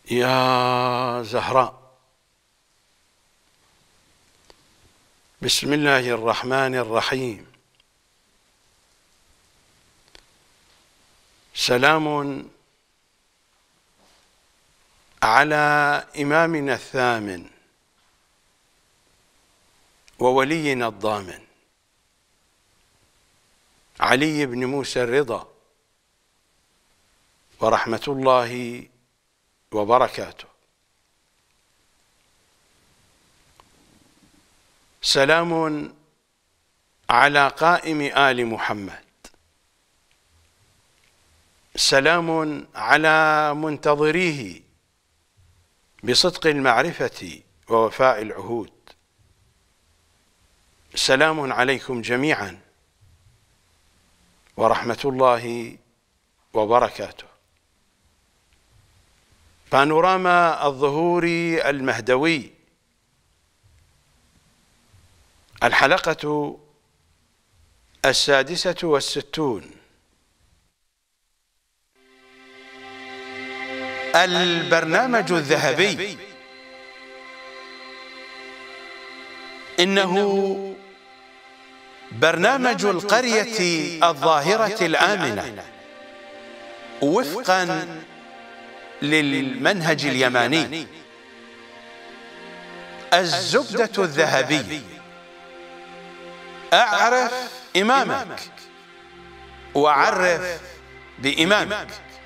يا زهراء. بسم الله الرحمن الرحيم. سلام على إمامنا الثامن وولينا الضامن علي بن موسى الرضا، ورحمة الله وبركاته. سلام على قائم آل محمد، سلام على منتظريه بصدق المعرفة ووفاء العهود. سلام عليكم جميعا ورحمة الله وبركاته. بانوراما الظهور المهدوي، الحلقة 66. البرنامج الذهبي، إنه برنامج القرية الظاهرة الآمنة وفقا للمنهج اليماني. الزبدة الذهبية: أعرف إمامك وعرف بإمامك.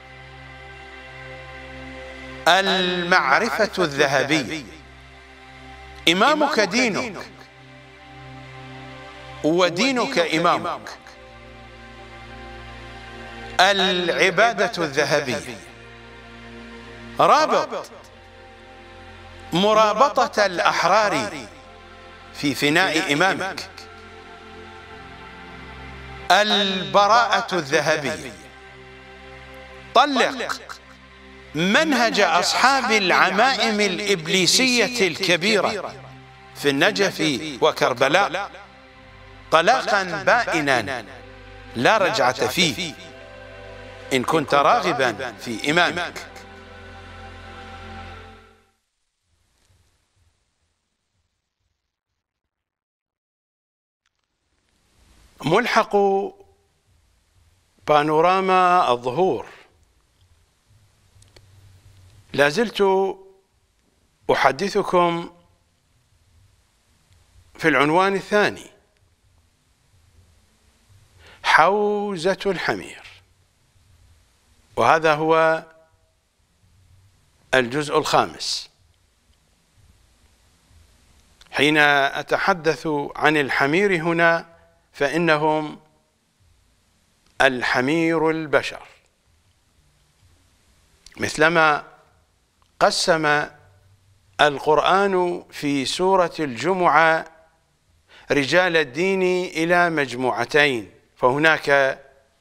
المعرفة الذهبية: إمامك دينك ودينك إمامك. العبادة الذهبية: رابط مرابطة الأحرار في فناء إمامك. البراءة الذهبية: طلق منهج أصحاب العمائم الإبليسية الكبيرة في النجف وكربلاء طلاقا بائنا لا رجعة فيه إن كنت راغبا في إمامك. ملحق بانوراما الظهور. لازلت أحدثكم في العنوان الثاني: حوزة الحمير، وهذا هو الجزء الخامس. حين أتحدث عن الحمير هنا فإنهم الحمير البشر، مثلما قسم القرآن في سورة الجمعة رجال الدين إلى مجموعتين، فهناك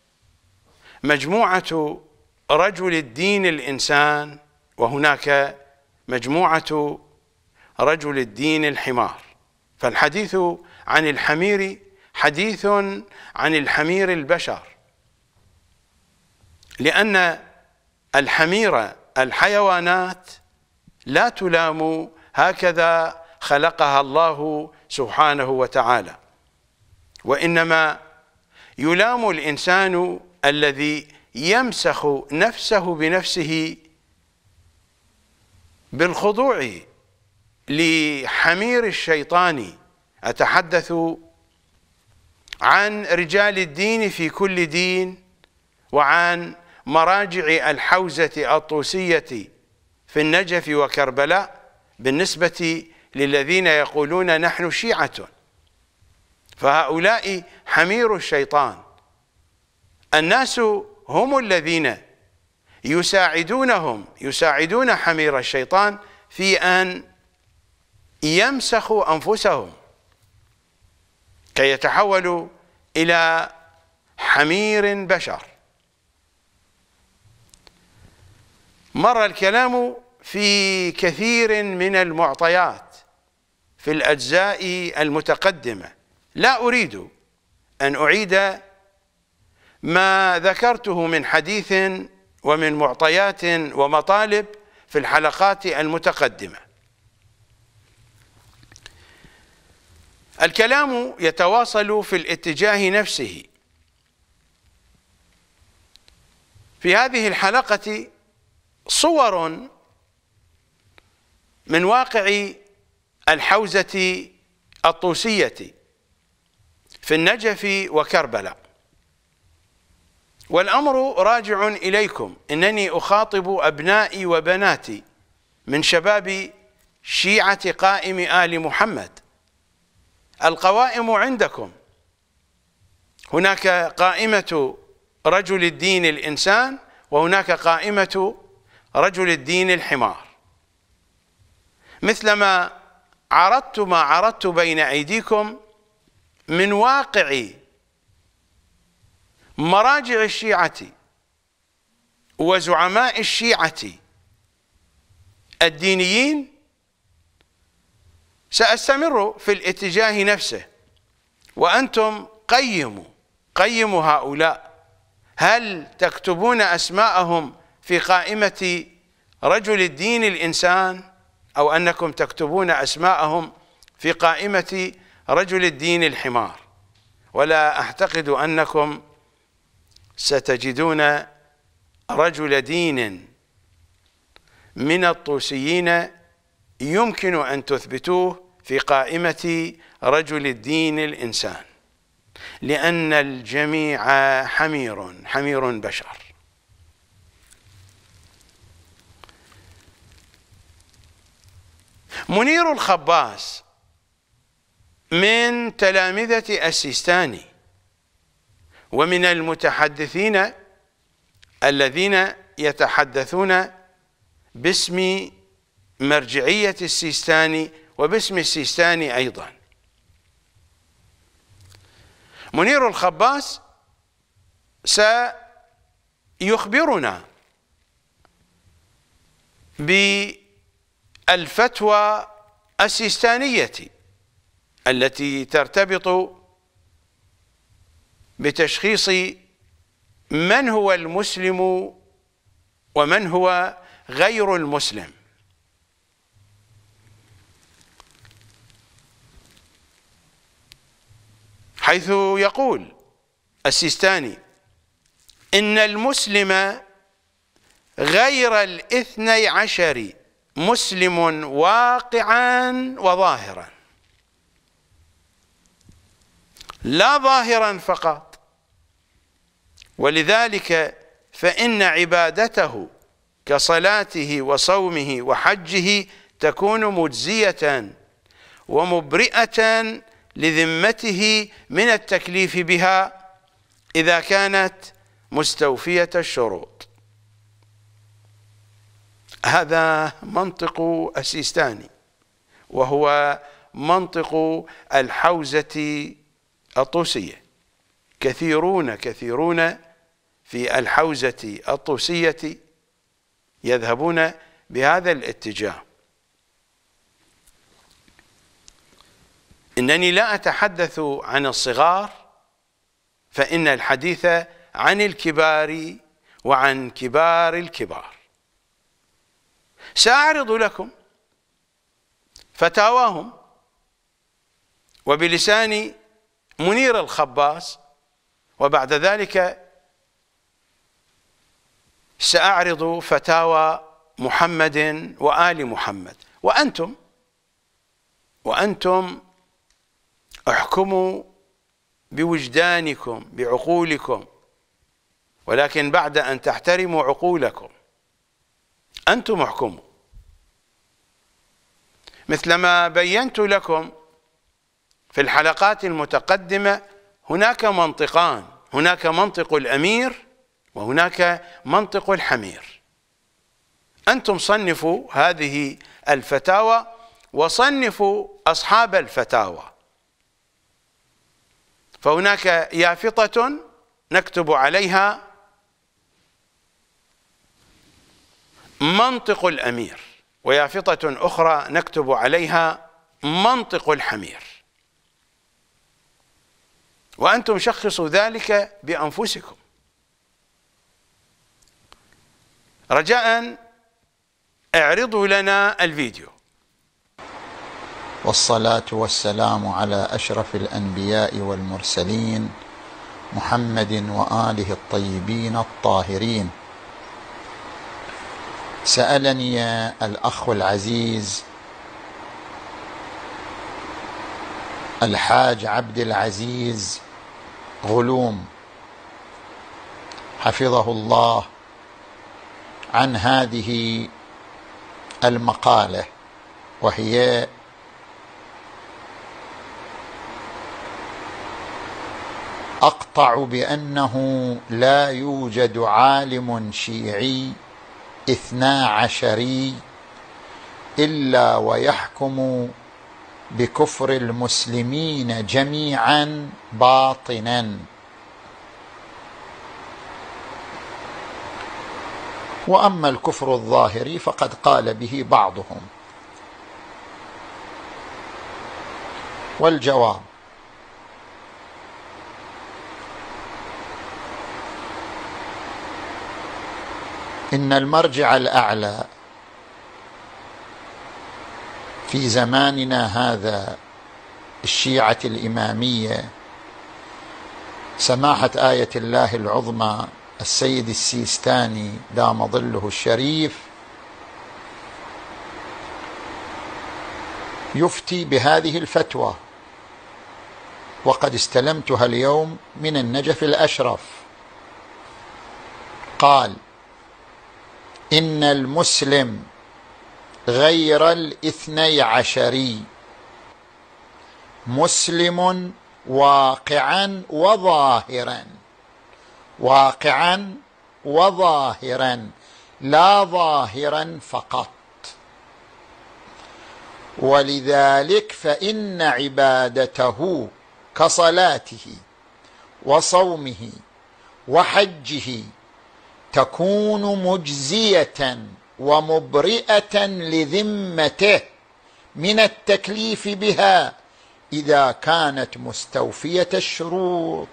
مجموعة رجل الدين الإنسان، وهناك مجموعة رجل الدين الحمار. فالحديث عن الحمير حديث عن الحمير البشر، لأن الحمير الحيوانات لا تلام، هكذا خلقها الله سبحانه وتعالى، وإنما يلام الإنسان الذي يمسخ نفسه بنفسه بالخضوع لحمير الشيطان. أتحدث عن رجال الدين في كل دين، وعن مراجع الحوزة الطوسية في النجف وكربلاء بالنسبة للذين يقولون نحن شيعة، فهؤلاء حمير الشيطان. الناس هم الذين يساعدون حمير الشيطان في أن يمسخوا أنفسهم كي يتحولوا إلى حمير بشر. مر الكلام في كثير من المعطيات في الأجزاء المتقدمة، لا أريد أن أعيد ما ذكرته من حديث ومن معطيات ومطالب في الحلقات المتقدمة. الكلام يتواصل في الاتجاه نفسه. في هذه الحلقة صور من واقع الحوزة الطوسية في النجف وكربلاء، والأمر راجع إليكم. إنني أخاطب أبنائي وبناتي من شباب شيعة قائم آل محمد. القوائم عندكم، هناك قائمة رجل الدين الإنسان، وهناك قائمة رجل الدين الحمار. مثلما عرضت ما عرضت بين أيديكم من واقع مراجع الشيعة وزعماء الشيعة الدينيين، سأستمر في الاتجاه نفسه، وأنتم قيموا هؤلاء. هل تكتبون أسماءهم في قائمة رجل الدين الإنسان، أو أنكم تكتبون أسماءهم في قائمة رجل الدين الحمار؟ ولا أعتقد أنكم ستجدون رجل دين من الطوسيين يمكن أن تثبتوه في قائمة رجل الدين الإنسان، لأن الجميع حمير بشر. منير الخباس من تلامذة السيستاني، ومن المتحدثين الذين يتحدثون باسم مرجعية السيستاني وباسم السيستاني أيضا. منير الخباس سيخبرنا بالفتوى السيستانية التي ترتبط بتشخيص من هو المسلم ومن هو غير المسلم. حيث يقول السيستاني إن المسلم غير الاثني عشر مسلم واقعا وظاهرا، لا ظاهرا فقط، ولذلك فإن عبادته كصلاته وصومه وحجه تكون مجزية ومبرئة لذمته من التكليف بها إذا كانت مستوفية الشروط. هذا منطق السيستاني، وهو منطق الحوزة الطوسية. كثيرون في الحوزة الطوسية يذهبون بهذا الاتجاه. إنني لا أتحدث عن الصغار، فإن الحديث عن الكبار وعن كبار الكبار. سأعرض لكم فتاواهم وبلسان منير الخباس، وبعد ذلك سأعرض فتاوى محمد وآل محمد. وأنتم احكموا بوجدانكم بعقولكم، ولكن بعد أن تحترموا عقولكم أنتم احكموا. مثلما بينت لكم في الحلقات المتقدمة، هناك منطقان: هناك منطق الأمير وهناك منطق الحمير. أنتم صنفوا هذه الفتاوى وصنفوا أصحاب الفتاوى. فهناك يافطة نكتب عليها منطق الأمير، ويافطة أخرى نكتب عليها منطق الحمير، وأنتم شخصوا ذلك بأنفسكم. رجاء اعرضوا لنا الفيديو. والصلاة والسلام على أشرف الأنبياء والمرسلين محمد وآله الطيبين الطاهرين. سألني الأخ العزيز الحاج عبد العزيز غلوم حفظه الله عن هذه المقالة، وهي أقطع بأنه لا يوجد عالم شيعي 12 إلا ويحكم بكفر المسلمين جميعا باطنا، وأما الكفر الظاهري فقد قال به بعضهم. والجواب: إن المرجع الأعلى في زماننا هذا، الشيعة الإمامية، سماحة آية الله العظمى السيد السيستاني دام ظله الشريف، يفتي بهذه الفتوى، وقد استلمتها اليوم من النجف الأشرف. قال: إن المسلم غير 12 مسلم واقعا وظاهرا، واقعا وظاهرا، لا ظاهرا فقط. ولذلك فإن عبادته كصلاته وصومه وحجه تكون مجزية ومبرئة لذمته من التكليف بها إذا كانت مستوفية الشروط.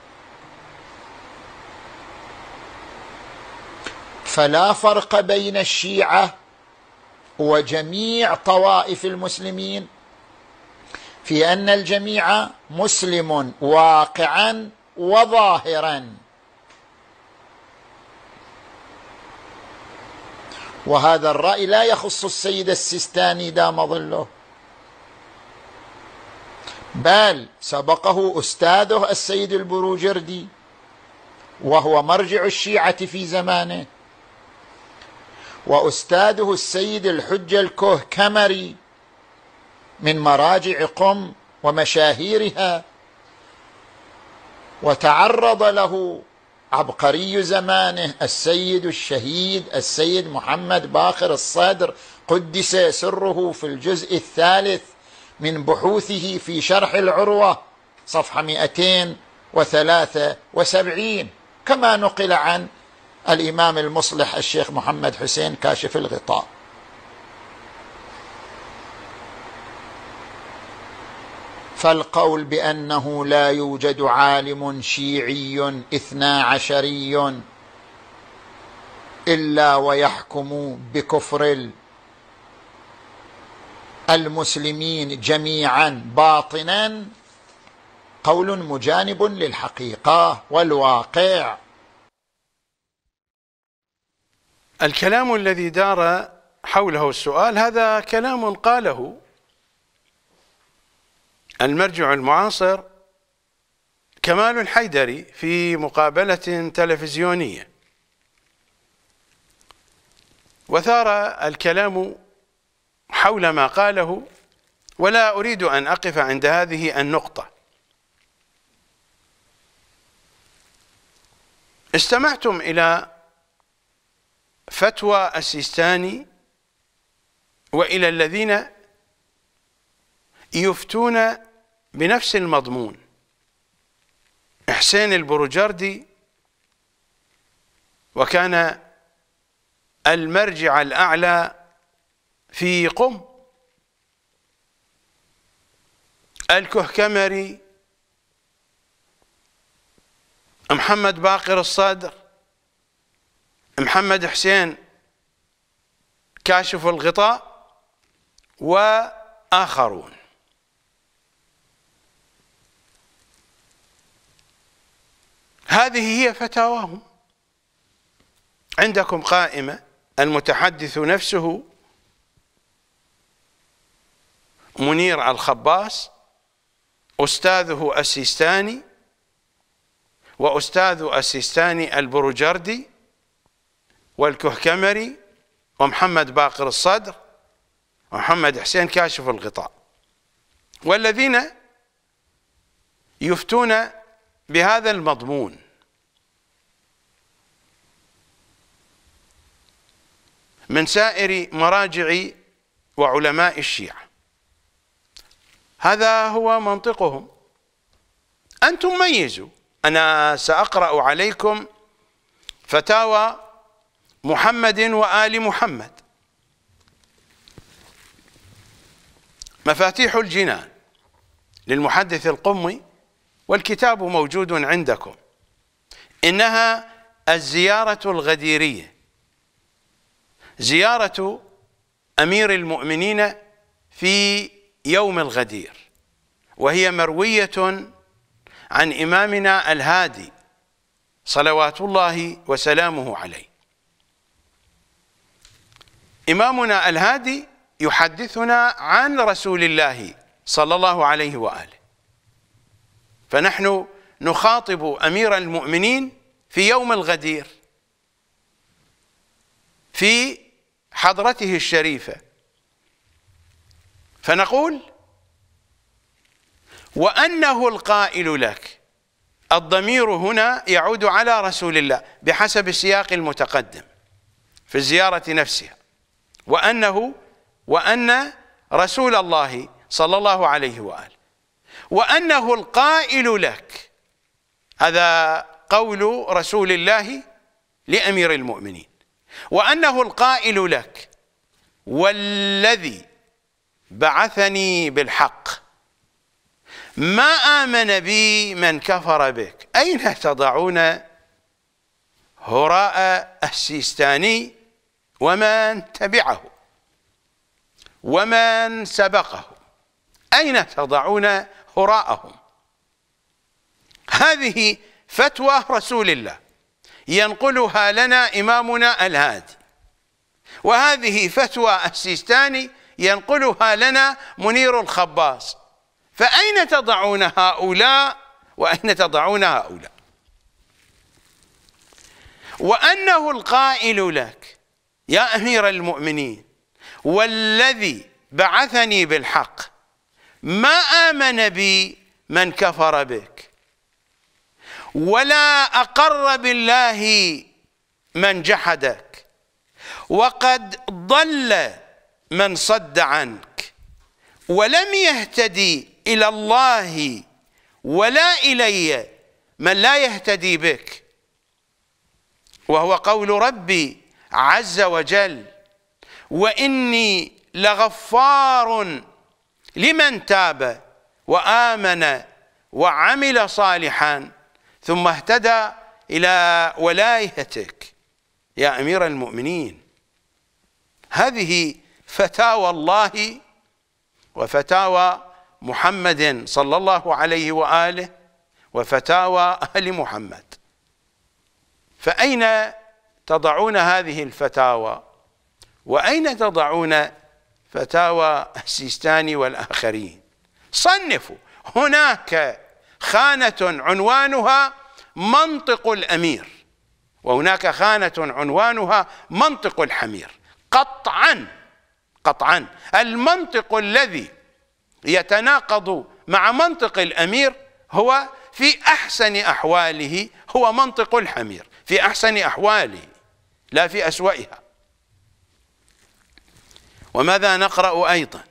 فلا فرق بين الشيعة وجميع طوائف المسلمين في أن الجميع مسلم واقعا وظاهرا. وهذا الرأي لا يخص السيد السيستاني دام ظله، بل سبقه أستاذه السيد البروجردي، وهو مرجع الشيعة في زمانه، وأستاذه السيد الحجة الكوهكمري من مراجع قم ومشاهيرها، وتعرض له عبقري زمانه السيد الشهيد السيد محمد باقر الصدر قدس سره في الجزء 3 من بحوثه في شرح العروة صفحة 273، كما نقل عن الإمام المصلح الشيخ محمد حسين كاشف الغطاء. فالقول بأنه لا يوجد عالم شيعي 12 إلا ويحكم بكفر المسلمين جميعا باطنا قول مجانب للحقيقة والواقع. الكلام الذي دار حوله السؤال هذا كلام قاله المرجع المعاصر كمال الحيدري في مقابلة تلفزيونية، وثار الكلام حول ما قاله، ولا أريد أن أقف عند هذه النقطة. استمعتم إلى فتوى السيستاني وإلى الذين يفتون بنفس المضمون. حسين البروجردي، وكان المرجع الأعلى في قم، الكوهكمري، محمد باقر الصدر، محمد حسين كاشف الغطاء وآخرون. هذه هي فتاواهم. عندكم قائمة، المتحدث نفسه منير الخباس، أستاذه السيستاني، وأستاذ السيستاني البروجردي والكهكمري ومحمد باقر الصدر ومحمد حسين كاشف الغطاء، والذين يفتون بهذا المضمون. من سائر مراجع وعلماء الشيعة. هذا هو منطقهم. أنتم ميزوا. أنا سأقرأ عليكم فتاوى محمد وآل محمد. مفاتيح الجنان للمحدث القمي، والكتاب موجود عندكم. إنها الزيارة الغديرية، زيارة أمير المؤمنين في يوم الغدير، وهي مروية عن إمامنا الهادي صلوات الله وسلامه عليه. إمامنا الهادي يحدثنا عن رسول الله صلى الله عليه وآله، فنحن نخاطب أمير المؤمنين في يوم الغدير في حضرته الشريفة، فنقول: وأنه القائل لك. الضمير هنا يعود على رسول الله بحسب السياق المتقدم في الزيارة نفسها. وأن رسول الله صلى الله عليه وآله، وأنه القائل لك، هذا قول رسول الله لأمير المؤمنين، وأنه القائل لك: والذي بعثني بالحق ما آمن بي من كفر بك. أين تضعون هراء السيستاني ومن تبعه ومن سبقه؟ أين تضعون هراءهم؟ هذه فتوى رسول الله ينقلها لنا إمامنا الهادي، وهذه فتوى السيستاني ينقلها لنا منير الخباس. فأين تضعون هؤلاء وأين تضعون هؤلاء؟ وأنه القائل لك يا أمير المؤمنين: والذي بعثني بالحق ما آمن بي من كفر بك، ولا أقر بالله من جحدك، وقد ضل من صد عنك، ولم يهتدي إلى الله ولا إلي من لا يهتدي بك. وهو قول ربي عز وجل: وإني لغفار لمن تاب وآمن وعمل صالحا ثم اهتدى إلى ولايتك يا أمير المؤمنين. هذه فتاوى الله وفتاوى محمد صلى الله عليه وآله وفتاوى أهل محمد. فأين تضعون هذه الفتاوى؟ وأين تضعون فتاوى السيستاني والآخرين؟ صنفوا. هناك خانة عنوانها منطق الأمير، وهناك خانة عنوانها منطق الحمير. قطعا المنطق الذي يتناقض مع منطق الأمير هو في أحسن أحواله هو منطق الحمير، في أحسن أحواله لا في أسوأها. وماذا نقرأ أيضا؟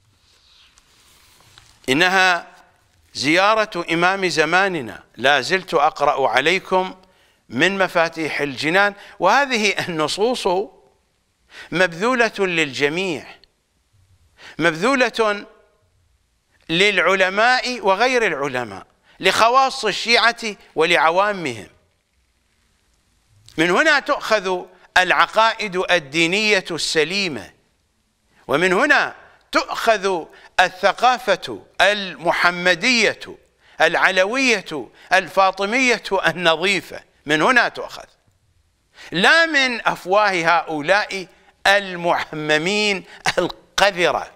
إنها زيارة إمام زماننا. لا زلت أقرأ عليكم من مفاتيح الجنان، وهذه النصوص مبذولة للجميع، مبذولة للعلماء وغير العلماء، لخواص الشيعة ولعوامهم. من هنا تؤخذ العقائد الدينية السليمة، ومن هنا تؤخذ الثقافة المحمدية العلوية الفاطمية النظيفة، من هنا تؤخذ، لا من أفواه هؤلاء المعممين القذرة.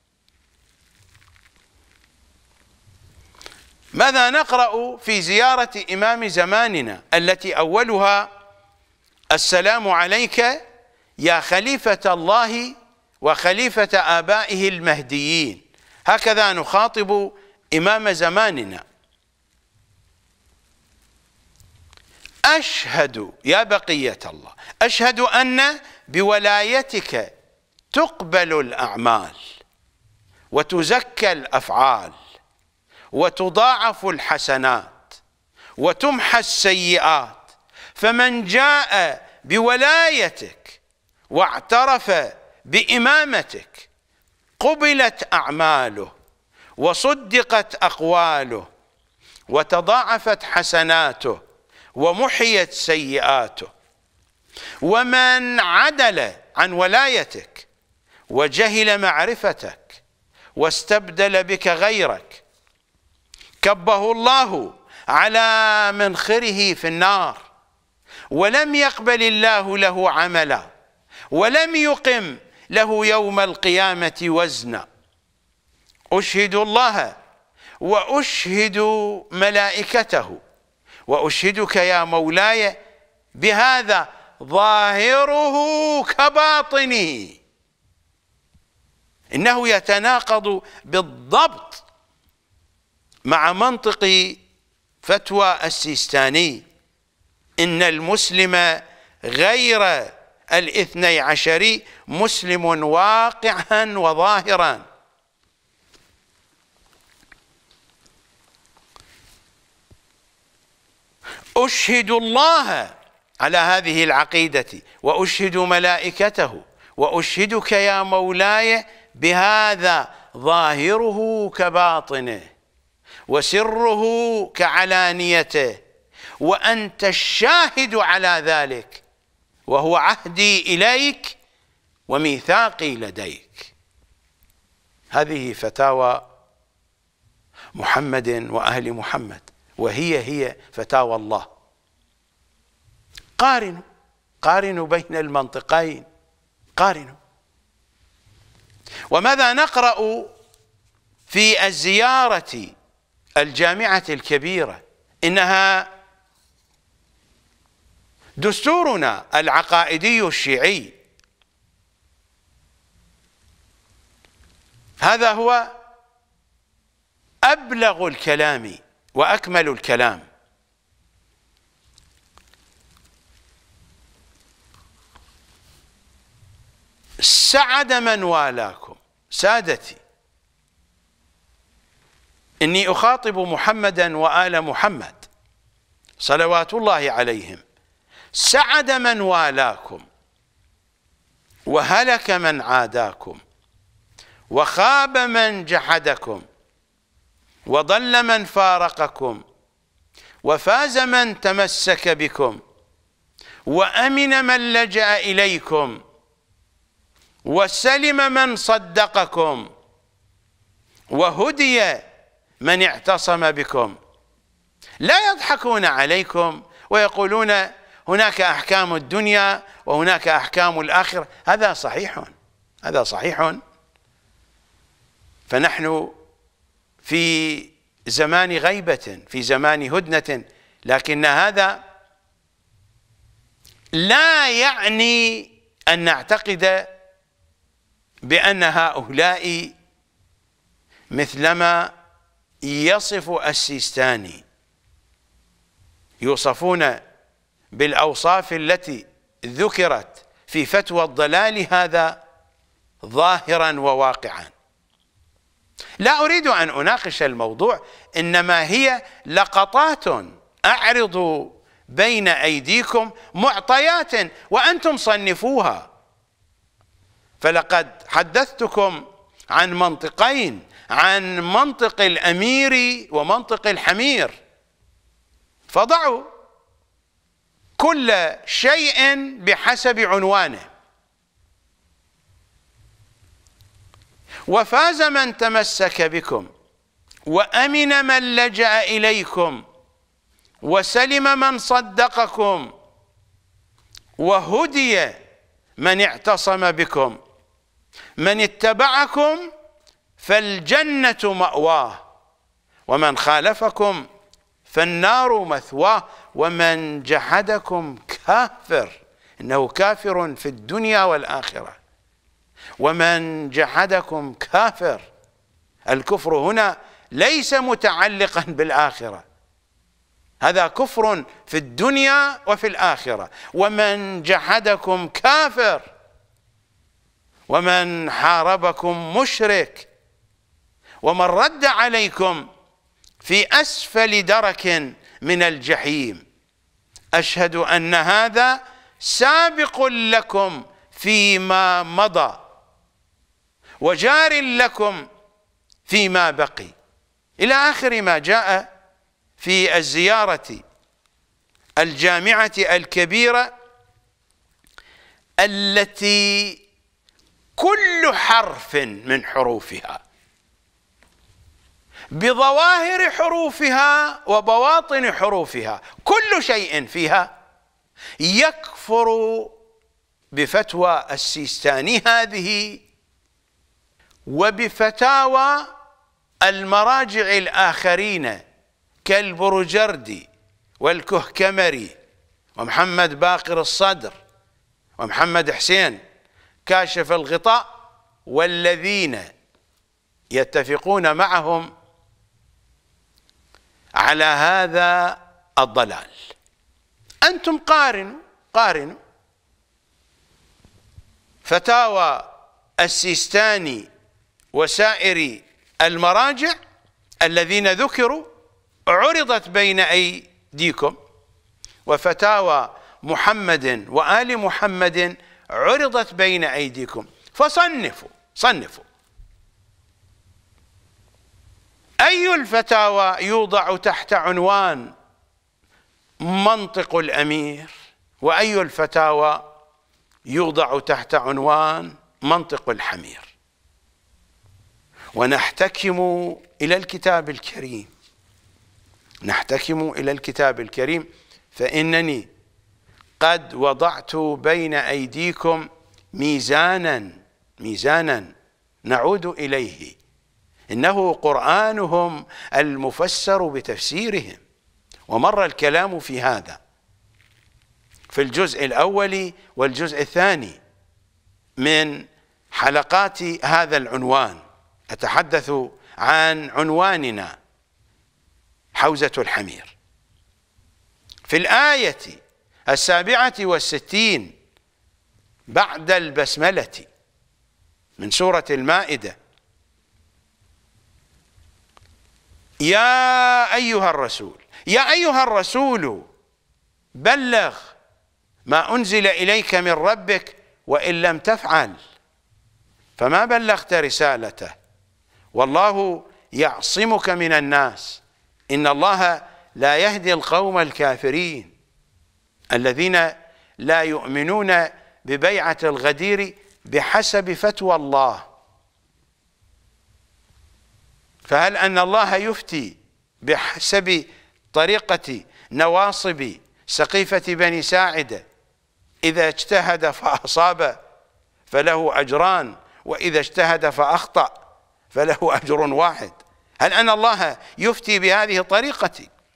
ماذا نقرأ في زيارة إمام زماننا التي أولها: السلام عليك يا خليفة الله وخليفة آبائه المهديين؟ هكذا نخاطب إمام زماننا. أشهد يا بقية الله، أشهد أن بولايتك تقبل الأعمال وتزكى الأفعال وتضاعف الحسنات وتمحى السيئات، فمن جاء بولايتك واعترف بإمامتك قبلت أعماله وصدقت أقواله وتضاعفت حسناته ومحيت سيئاته، ومن عدل عن ولايتك وجهل معرفتك واستبدل بك غيرك كبه الله على منخره في النار، ولم يقبل الله له عملا ولم يقم له يوم القيامة وزنا. أشهد الله وأشهد ملائكته وأشهدك يا مولاي بهذا ظاهره كباطنه، إنه يتناقض بالضبط مع منطق فتوى السيستاني: إن المسلم غير الاثني عشري مسلم واقعا وظاهرا. أشهد الله على هذه العقيدة وأشهد ملائكته وأشهدك يا مولاي بهذا ظاهره كباطنه وسره كعلانيته، وأنت الشاهد على ذلك، وهو عهدي إليك وميثاقي لديك. هذه فتاوى محمد وأهل محمد، وهي فتاوى الله. قارنوا بين المنطقين، قارنوا. وماذا نقرأ في الزيارة الجامعة الكبيرة؟ إنها دستورنا العقائدي الشيعي، هذا هو أبلغ الكلام وأكمل الكلام. سعد من والاكم. سادتي، إني أخاطب محمدا وآل محمد صلوات الله عليهم: سعد من والاكم وهلك من عاداكم وخاب من جحدكم وضل من فارقكم وفاز من تمسك بكم وأمن من لجأ إليكم وسلم من صدقكم وهدي من اعتصم بكم. لا يضحكون عليكم ويقولون هناك أحكام الدنيا وهناك أحكام الآخرة. هذا صحيح، هذا صحيح. فنحن في زمان غيبة، في زمان هدنة، لكن هذا لا يعني أن نعتقد بأن هؤلاء مثلما يصف السيستاني يوصفون بالأوصاف التي ذكرت في فتوى الضلال، هذا ظاهرا وواقعا. لا أريد أن أناقش الموضوع، إنما هي لقطات أعرض بين أيديكم معطيات وأنتم صنفوها. فلقد حدثتكم عن منطقين، عن منطق الأمير ومنطق الحمير، فضعوا كل شيء بحسب عنوانه. وفاز من تمسك بكم، وأمن من لجأ إليكم، وسلم من صدقكم، وهدي من اعتصم بكم. من اتبعكم فالجنة مأواه، ومن خالفكم فالنار مثواه، ومن جحدكم كافر، إنه كافر في الدنيا والآخرة. ومن جحدكم كافر، الكفر هنا ليس متعلقا بالآخرة، هذا كفر في الدنيا وفي الآخرة. ومن جحدكم كافر، ومن حاربكم مشرك، ومن رد عليكم في أسفل درك من الجحيم. أشهد أن هذا سابق لكم فيما مضى، وجار لكم فيما بقي، إلى آخر ما جاء في الزيارة الجامعة الكبيرة التي كل حرف من حروفها بظواهر حروفها وبواطن حروفها، كل شيء فيها يكفر بفتوى السيستاني هذه وبفتاوى المراجع الآخرين كالبرجردي والكهكمري ومحمد باقر الصدر ومحمد حسين كاشف الغطاء، والذين يتفقون معهم على هذا الضلال. أنتم قارنوا فتاوى السيستاني وسائر المراجع الذين ذكروا عرضت بين أيديكم، وفتاوى محمد وآل محمد عرضت بين أيديكم، فصنفوا أي الفتاوى يوضع تحت عنوان منطق الأمير، وأي الفتاوى يوضع تحت عنوان منطق الحمير. ونحتكم إلى الكتاب الكريم، نحتكم إلى الكتاب الكريم، فإنني قد وضعت بين أيديكم ميزانا نعود إليه، إنه قرآنهم المفسر بتفسيرهم. ومر الكلام في هذا في الجزء الأول والجزء الثاني من حلقات هذا العنوان. أتحدث عن عنواننا حوزة الحمير. في الآية 67 بعد البسملة من سورة المائدة: يا أيها الرسول بلغ ما أنزل إليك من ربك وإن لم تفعل فما بلغت رسالته والله يعصمك من الناس إن الله لا يهدي القوم الكافرين الذين لا يؤمنون ببيعة الغدير بحسب فتوى الله. فهل أن الله يفتي بحسب طريقة نواصب سقيفة بني ساعدة إذا اجتهد فأصاب فله أجران، وإذا اجتهد فأخطأ فله أجر واحد؟ هل أن الله يفتي بهذه الطريقة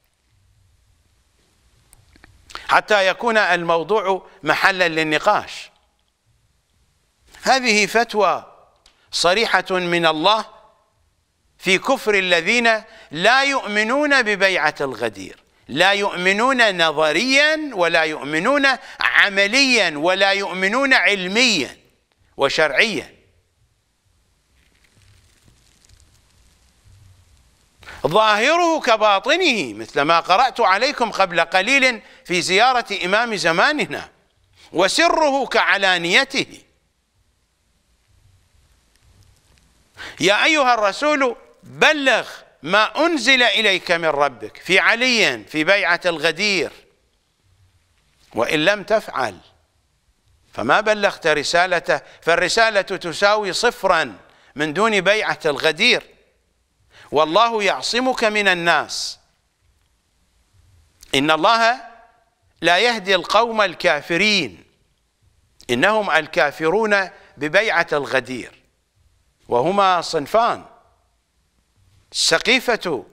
حتى يكون الموضوع محلا للنقاش؟ هذه فتوى صريحة من الله في كفر الذين لا يؤمنون ببيعة الغدير، لا يؤمنون نظريا ولا يؤمنون عمليا ولا يؤمنون علميا وشرعيا. ظاهره كباطنه، مثل ما قرأت عليكم قبل قليل في زيارة إمام زماننا، وسره كعلانيته. يا أيها الرسول بلغ ما أنزل إليك من ربك، في علي في بيعة الغدير، وإن لم تفعل فما بلغت رسالته، فالرسالة تساوي صفرا من دون بيعة الغدير. والله يعصمك من الناس، إن الله لا يهدي القوم الكافرين، إنهم الكافرون ببيعة الغدير، وهما صنفان: سقيفة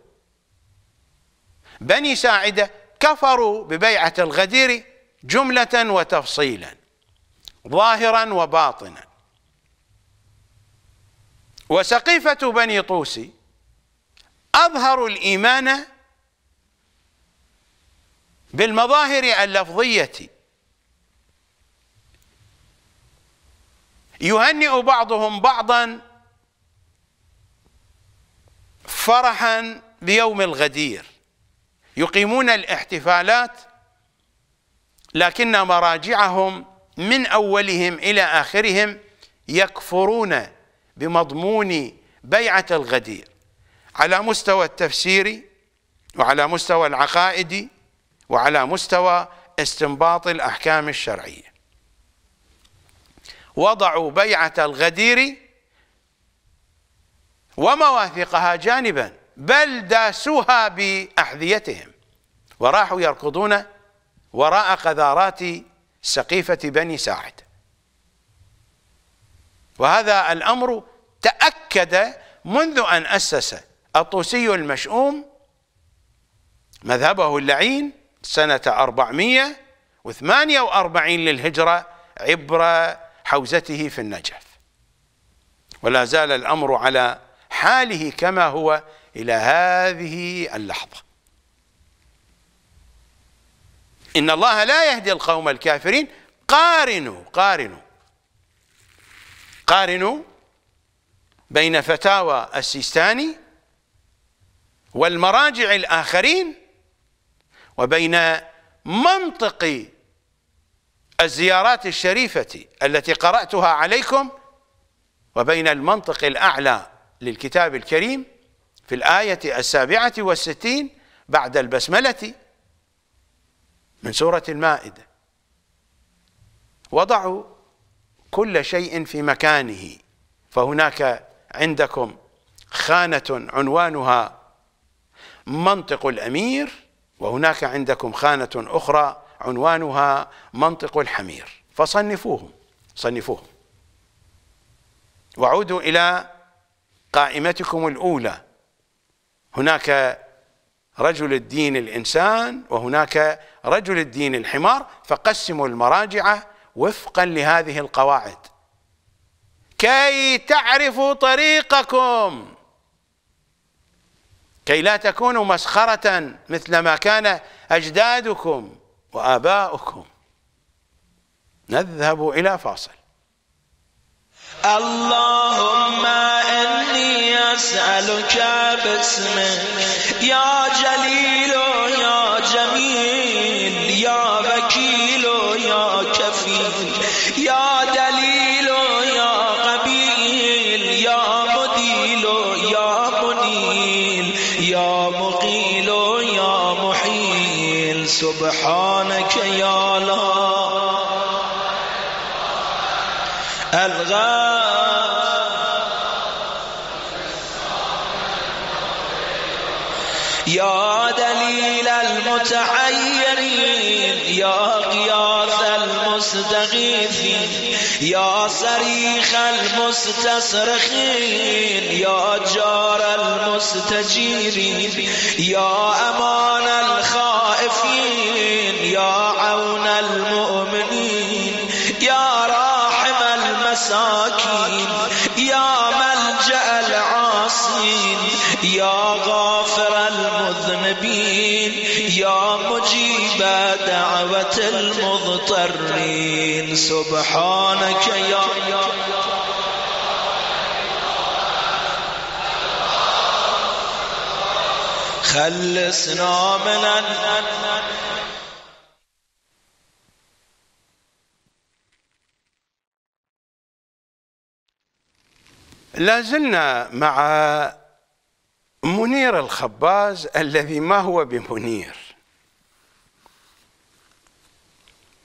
بني ساعدة كفروا ببيعة الغدير جملة وتفصيلا، ظاهرا وباطنا، وسقيفة بني طوس أظهروا الإيمان بالمظاهر اللفظية، يهنئ بعضهم بعضا فرحا بيوم الغدير، يقيمون الاحتفالات، لكن مراجعهم من أولهم إلى آخرهم يكفرون بمضمون بيعة الغدير على مستوى التفسير وعلى مستوى العقائد وعلى مستوى استنباط الأحكام الشرعية. وضعوا بيعة الغدير ومواثيقها جانبا، بل داسوها بأحذيتهم وراحوا يركضون وراء قذارات سقيفة بني ساعد. وهذا الأمر تأكد منذ أن أسس الطوسي المشؤوم مذهبه اللعين سنة 448 للهجرة عبر حوزته في النجف، ولا زال الأمر على حاله كما هو إلى هذه اللحظة. إن الله لا يهدي القوم الكافرين. قارنوا بين فتاوى السيستاني والمراجع الآخرين وبين منطق الزيارات الشريفة التي قرأتها عليكم وبين المنطق الأعلى للكتاب الكريم في الآية 67 بعد البسملة من سورة المائدة. وضعوا كل شيء في مكانه، فهناك عندكم خانة عنوانها منطق الأمير، وهناك عندكم خانة أخرى عنوانها منطق الحمير، فصنفوهم وعودوا إلى قائمتكم الأولى. هناك رجل الدين الإنسان وهناك رجل الدين الحمار، فقسموا المراجع وفقا لهذه القواعد كي تعرفوا طريقكم، كي لا تكونوا مسخرة مثل ما كان أجدادكم وآباؤكم. نذهب إلى فاصل. اللهم إني أسألك باسمك يا جليل يا جميل يا وكيل يا كفيل يا دليل يا قبيل يا مديل يا منيل يا مقيل يا محيل، سبحانك يا لا يا دليل المتحيرين يا غياث المستغيثين يا صريخ المستصرخين يا جار المستجيرين يا أمان الخائفين يا عون المؤمنين يا راحم المساكين يا ملجأ العاصين يا غافر المذنبين يا مجيب دعوة المضطرين، سبحانك يا خلصنا من لازلنا مع منير الخباز الذي ما هو بمنير.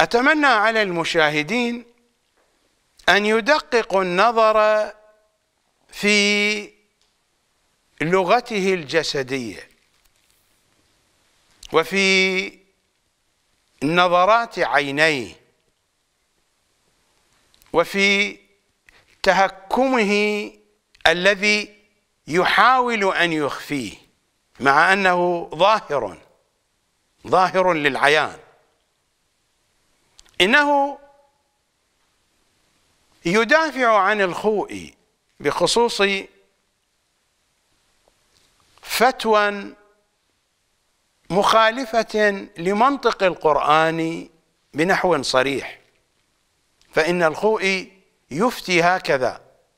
أتمنى على المشاهدين أن يدققوا النظر في لغته الجسدية وفي نظرات عينيه وفي تهكمه الذي يحاول أن يخفيه مع أنه ظاهر للعيان. إنه يدافع عن الخوئي بخصوص فتوى مخالفة لمنطق القرآن بنحو صريح، فإن الخوئي يفتي هكذا: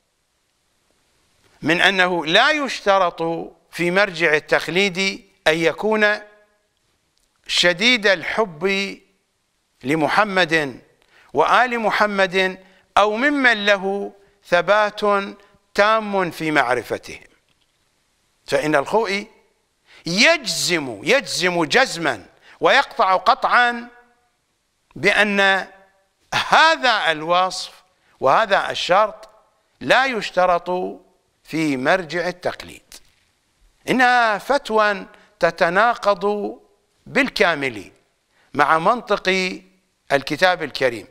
من أنه لا يشترط في مرجع التقليد أن يكون شديد الحب لمحمد وآل محمد أو ممن له ثبات تام في معرفتهم، فإن الخوئي يجزم جزما ويقطع قطعا بأن هذا الوصف وهذا الشرط لا يشترط في مرجع التقليد، إنها فتوى تتناقض بالكامل مع منطق الكتاب الكريم.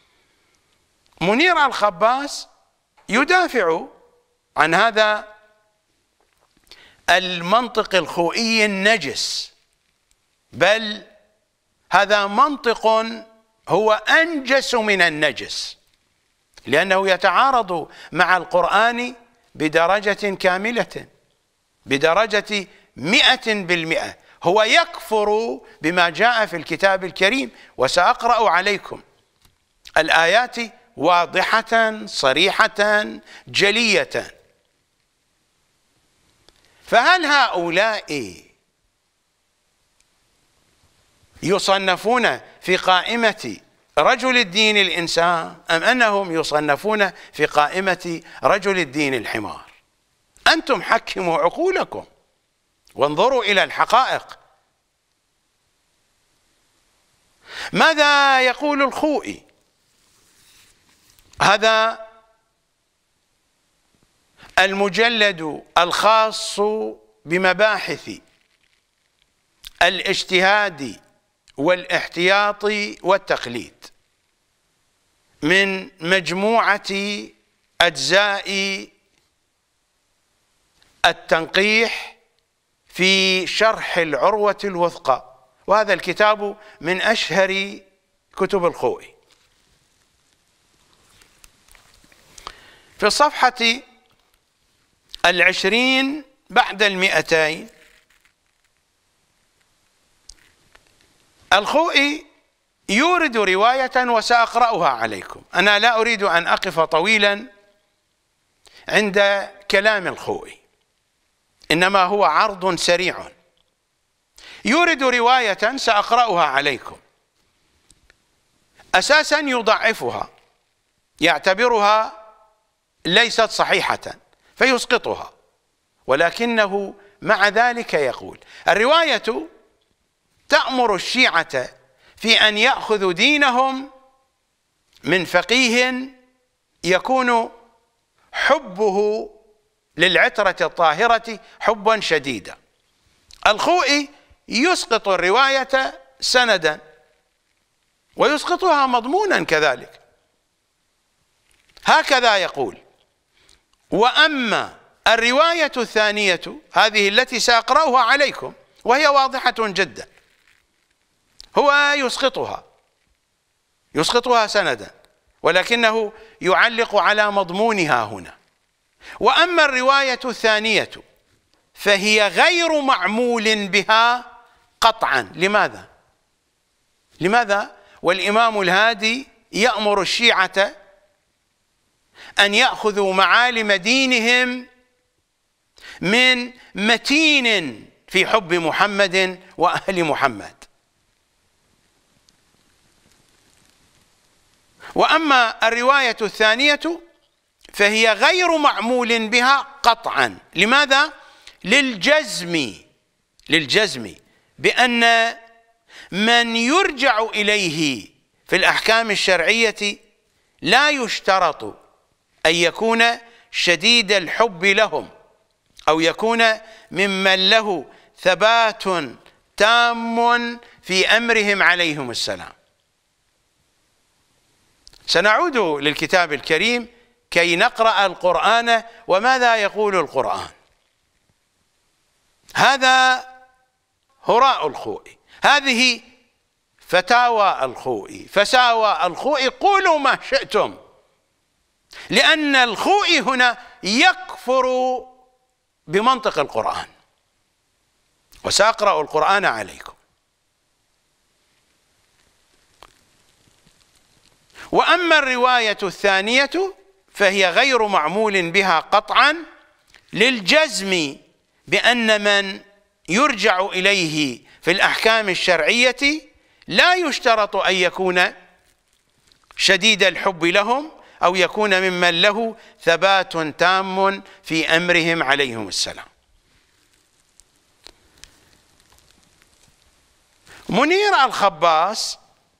منير الخباس يدافع عن هذا المنطق الخوئي النجس، بل هذا منطق هو أنجس من النجس، لأنه يتعارض مع القرآن بدرجة كاملة، بدرجة 100%. هو يكفر بما جاء في الكتاب الكريم، وسأقرأ عليكم الآيات واضحة صريحة جلية. فهل هؤلاء يصنفون في قائمة رجل الدين الإنسان أم أنهم يصنفون في قائمة رجل الدين الحمار؟ أنتم حكموا عقولكم وانظروا إلى الحقائق. ماذا يقول الخوئي؟ هذا المجلد الخاص بمباحث الاجتهاد والاحتياط والتقليد من مجموعة أجزاء التنقيح في شرح العروة الوثقى، وهذا الكتاب من أشهر كتب الخوئي. في الصفحة 20 بعد 200 الخوئي يورد رواية وسأقرأها عليكم. أنا لا أريد أن أقف طويلا عند كلام الخوئي، إنما هو عرض سريع. يورد رواية سأقرأها عليكم، أساسا يضعفها، يعتبرها ليست صحيحة فيسقطها، ولكنه مع ذلك يقول: الرواية تأمر الشيعة في أن يأخذوا دينهم من فقيه يكون حبه للعترة الطاهرة حبا شديدا. الخوئي يسقط الرواية سندا ويسقطها مضمونا كذلك، هكذا يقول: وأما الرواية الثانية هذه التي سأقرأها عليكم وهي واضحة جدا، هو يسقطها سندا ولكنه يعلق على مضمونها هنا. وأما الرواية الثانية فهي غير معمول بها قطعا. لماذا؟ والإمام الهادي يأمر الشيعة أن يأخذوا معالم دينهم من متين في حب محمد وأهل محمد. وأما الرواية الثانية فهي غير معمول بها قطعا. لماذا؟ للجزم بأن من يرجع إليه في الأحكام الشرعية لا يشترط أن يكون شديد الحب لهم أو يكون ممن له ثبات تام في أمرهم عليهم السلام. سنعود للكتاب الكريم كي نقرأ القرآن وماذا يقول القرآن. هذا هراء الخوئي، هذه فتاوى الخوئي، فساوى الخوئي، قولوا ما شئتم، لأن الخوئي هنا يكفر بمنطق القرآن. وسأقرأ القرآن عليكم. وأما الرواية الثانية فهي غير معمول بها قطعا للجزم بأن من يرجع إليه في الأحكام الشرعية لا يشترط أن يكون شديد الحب لهم أو يكون ممن له ثبات تام في أمرهم عليهم السلام. منير الخباس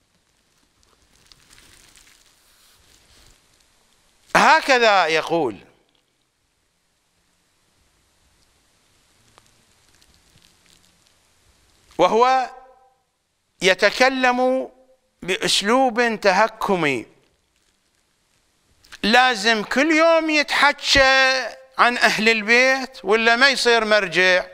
هكذا يقول: وهو يتكلم بأسلوب تهكمي، لازم كل يوم يتحكى عن أهل البيت ولا ما يصير مرجع؟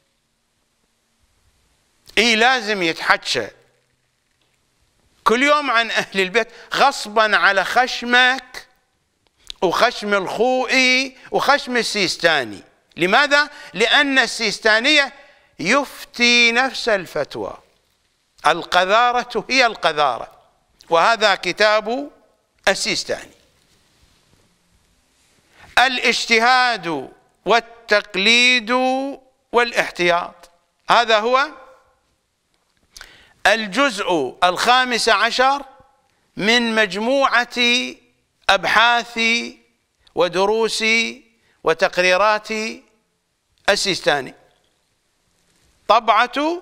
لازم يتحكى كل يوم عن أهل البيت غصبا على خشمك وخشم الخوئي وخشم السيستاني. لماذا؟ لأن السيستانية يفتي نفس الفتوى، القذارة هي القذارة، وهذا كتاب السيستاني. الاجتهاد والتقليد والاحتياط، هذا هو الجزء 15 من مجموعة أبحاث ودروس وتقريرات السيستاني، طبعة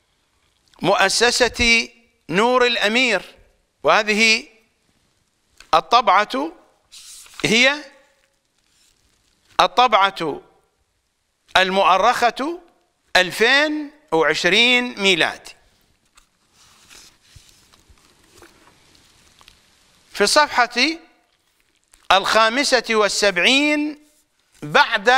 مؤسسة نور الأمير. وهذه الطبعة هي الطبعة المؤرخة 2020 ميلادي. في الصفحة 75 بعد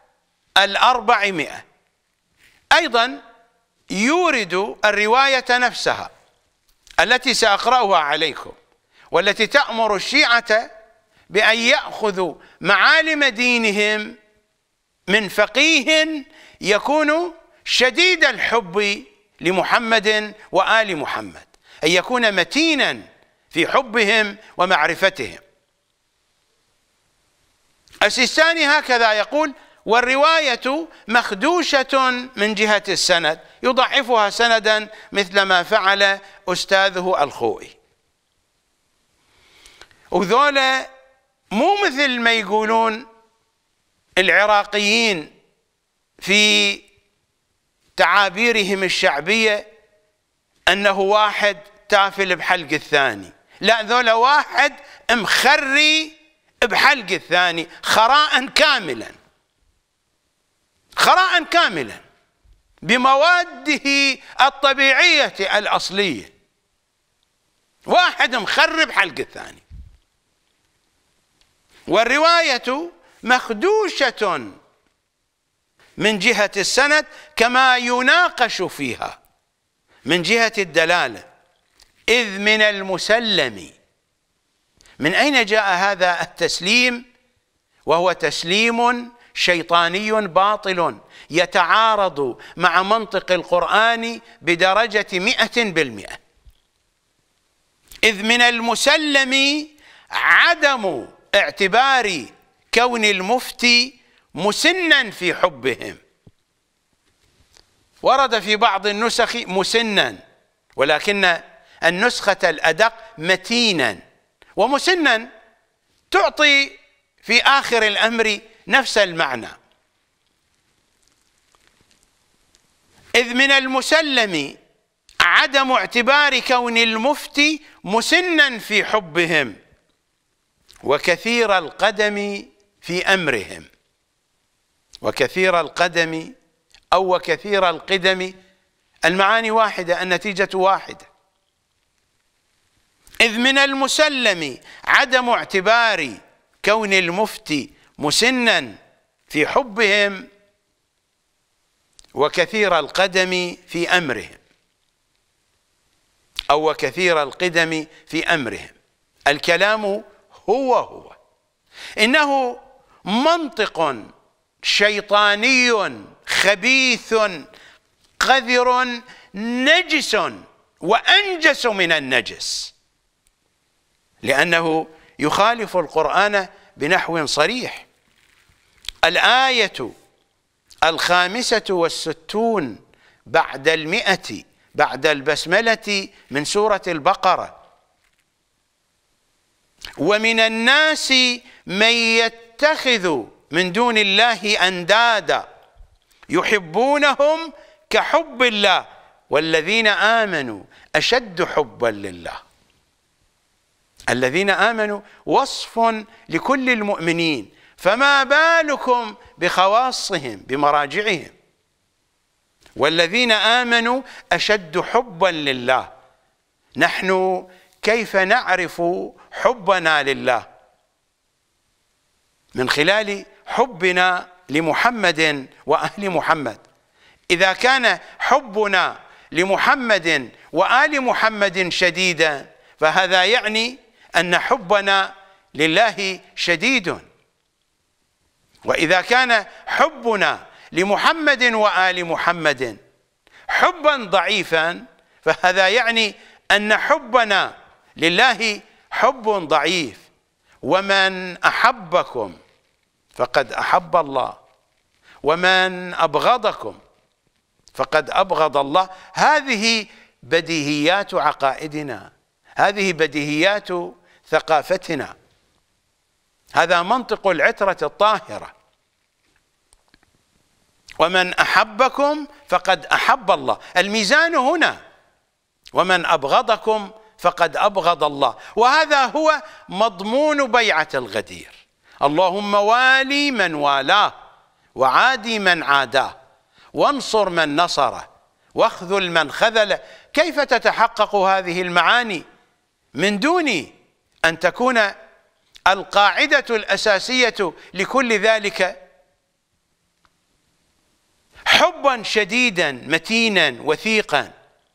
400 أيضا يورد الرواية نفسها التي سأقرأها عليكم، والتي تأمر الشيعة بأن يأخذوا معالم دينهم من فقيه يكون شديد الحب لمحمد وآل محمد، أن يكون متينا في حبهم ومعرفتهم. السيستاني هكذا يقول: والرواية مخدوشة من جهة السند، يضعفها سندا مثل ما فعل أستاذه الخوئي. وذولا مو مثل ما يقولون العراقيين في تعابيرهم الشعبية أنه واحد تافل بحلق الثاني، لا، ذولا واحد مخري بحلق الثاني، خراء كاملا، خراء كاملا بمواده الطبيعية الأصلية، واحد مخرب حلق الثاني. والرواية مخدوشة من جهة السند كما يناقش فيها من جهة الدلالة، إذ من المسلم. من أين جاء هذا التسليم؟ وهو تسليم شيطاني باطل يتعارض مع منطق القرآن بدرجة 100%. إذ من المسلم عدم اعتبار كون المفتي مسنا في حبهم. ورد في بعض النسخ مسنا، ولكن النسخة الأدق متينا، ومسنا تعطي في آخر الأمر نفس المعنى. إذ من المسلم عدم اعتبار كون المفتي مسنا في حبهم وكثير القدم في أمرهم. وكثير القدم أو وكثير القدم المعاني واحدة، النتيجة واحدة. إذ من المسلم عدم اعتبار كون المفتي مسنا في حبهم وكثير القدم في أمرهم، أو وكثير القدم في أمرهم. الكلام هو إنه منطق شيطاني خبيث قذر نجس وأنجس من النجس، لأنه يخالف القرآن بنحو صريح. الآية 65 بعد 100 بعد البسملة من سورة البقرة: ومن الناس من يتخذ من دون الله أندادا يحبونهم كحب الله والذين آمنوا أشد حبا لله. الذين آمنوا وصف لكل المؤمنين، فما بالكم بخواصهم بمراجعهم. والذين آمنوا أشد حبا لله. نحن كيف نعرف حبنا لله؟ من خلال حبنا لمحمد وأهل محمد. إذا كان حبنا لمحمد وآل محمد شديدا فهذا يعني أن حبنا لله شديد. وإذا كان حبنا لمحمد وآل محمد حبا ضعيفا فهذا يعني أن حبنا لله حب ضعيف. ومن أحبكم فقد أحب الله ومن أبغضكم فقد أبغض الله. هذه بديهيات عقائدنا، هذه بديهيات ثقافتنا، هذا منطق العترة الطاهرة. ومن أحبكم فقد أحب الله، الميزان هنا. ومن أبغضكم فقد أبغض الله. وهذا هو مضمون بيعة الغدير: اللهم والي من والاه وعادي من عاداه وانصر من نصره واخذل من خذله. كيف تتحقق هذه المعاني من دون أن تكون القاعدة الأساسية لكل ذلك حبا شديدا متينا وثيقا؟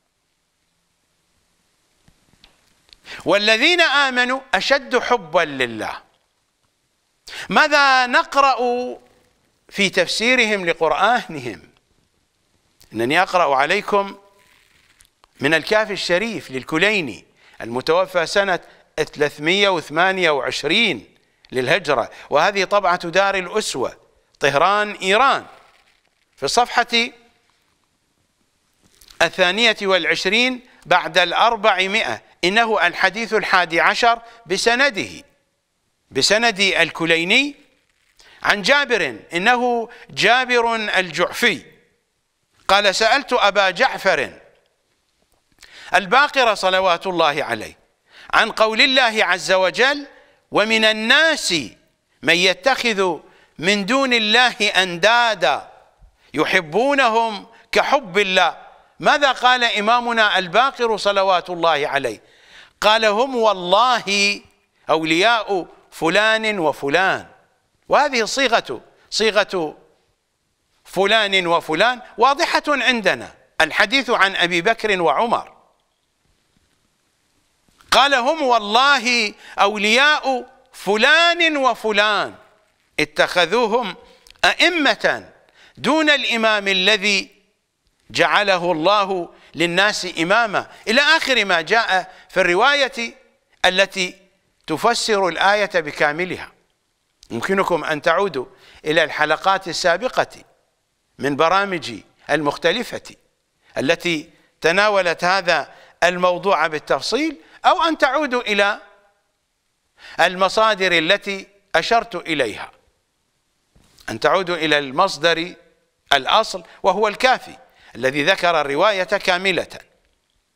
والذين آمنوا أشد حبا لله. ماذا نقرأ في تفسيرهم لقرآنهم؟ إنني أقرأ عليكم من الكافي الشريف للكليني المتوفى سنة 328 للهجرة، وهذه طبعة دار الأسوة طهران إيران، في الصفحة 22 بعد 400. إنه الحديث 11 بسند الكليني عن جابر، إنه جابر الجعفي قال: سألت أبا جعفر الباقر صلوات الله عليه عن قول الله عز وجل: ومن الناس من يتخذ من دون الله أندادا يحبونهم كحب الله. ماذا قال إمامنا الباقر صلوات الله عليه؟ قال: هم والله أولياء فلان وفلان. وهذه صيغة فلان وفلان واضحة عندنا، الحديث عن أبي بكر وعمر. قال: هم والله أولياء فلان وفلان اتخذوهم أئمة دون الإمام الذي جعله الله للناس إماما، إلى آخر ما جاء في الرواية التي تفسر الآية بكاملها. يمكنكم أن تعودوا إلى الحلقات السابقة من برامجي المختلفة التي تناولت هذا الموضوع بالتفصيل، أو أن تعودوا إلى المصادر التي أشرت إليها، أن تعودوا إلى المصدر الأصل وهو الكافي الذي ذكر الرواية كاملة.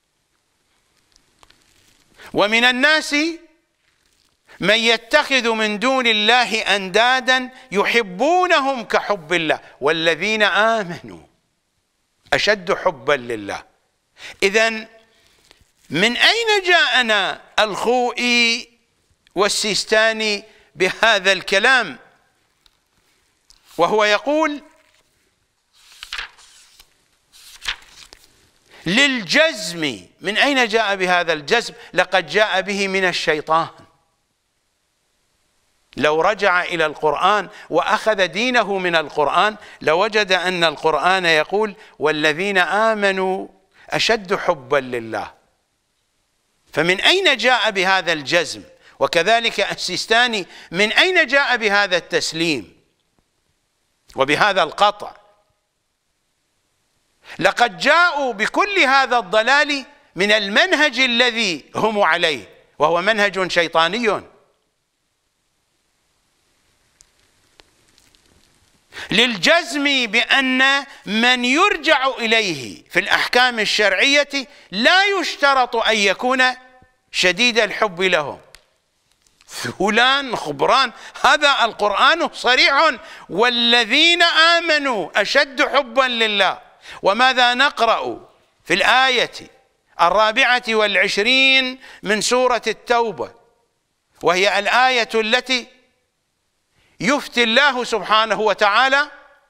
ومن الناس من يتخذ من دون الله أندادا يحبونهم كحب الله والذين آمنوا أشد حبا لله. إذن من أين جاءنا الخوئي والسيستاني بهذا الكلام وهو يقول للجزم؟ من أين جاء بهذا الجزم؟ لقد جاء به من الشيطان. لو رجع إلى القرآن وأخذ دينه من القرآن لوجد أن القرآن يقول والذين آمنوا أشد حبا لله. فمن أين جاء بهذا الجزم؟ وكذلك السيستاني من أين جاء بهذا التسليم وبهذا القطع؟ لقد جاءوا بكل هذا الضلال من المنهج الذي هم عليه وهو منهج شيطاني. للجزم بأن من يرجع إليه في الأحكام الشرعية لا يشترط أن يكون شديد الحب لهم. فلان خبران، هذا القرآن صريح والذين آمنوا أشد حبا لله. وماذا نقرأ في الآية 24 من سورة التوبة وهي الآية التي يفتي الله سبحانه وتعالى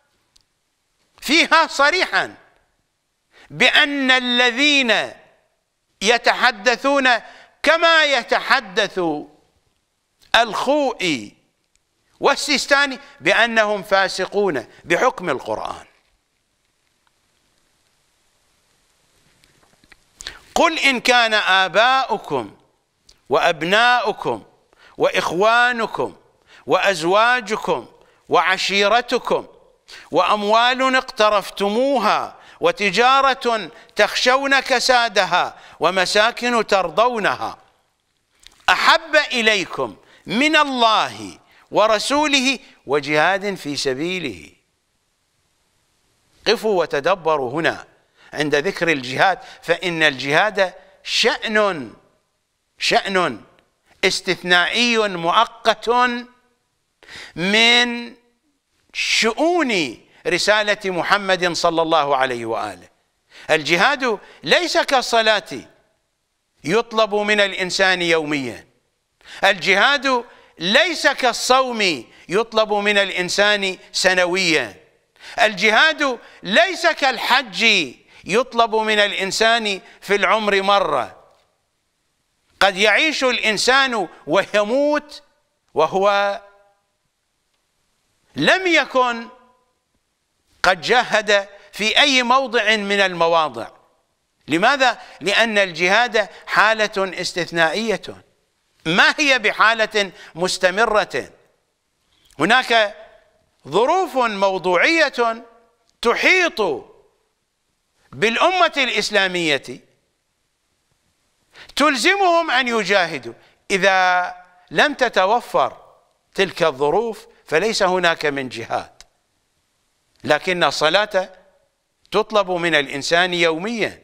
فيها صريحا بأن الذين يتحدثون كما يتحدث الخوئي والسيستاني بأنهم فاسقون بحكم القرآن. قل إن كان آباؤكم وأبناؤكم وإخوانكم وأزواجكم وعشيرتكم وأموال اقترفتموها وتجارة تخشون كسادها ومساكن ترضونها أحب إليكم من الله ورسوله وجهاد في سبيله. قفوا وتدبروا هنا عند ذكر الجهاد، فإن الجهاد شأن استثنائي مؤقت من شؤون رسالة محمد صلى الله عليه وآله. الجهاد ليس كالصلاة يطلب من الإنسان يوميا، الجهاد ليس كالصوم يطلب من الإنسان سنويا، الجهاد ليس كالحج يطلب من الإنسان في العمر مرة. قد يعيش الإنسان ويموت وهو لم يكن قد جاهد في أي موضع من المواضع. لماذا؟ لأن الجهاد حالة استثنائية ما هي بحالة مستمرة. هناك ظروف موضوعية تحيط بالأمة الإسلامية تلزمهم أن يجاهدوا. إذا لم تتوفر تلك الظروف فليس هناك من جهاد. لكن الصلاة تطلب من الإنسان يوميا،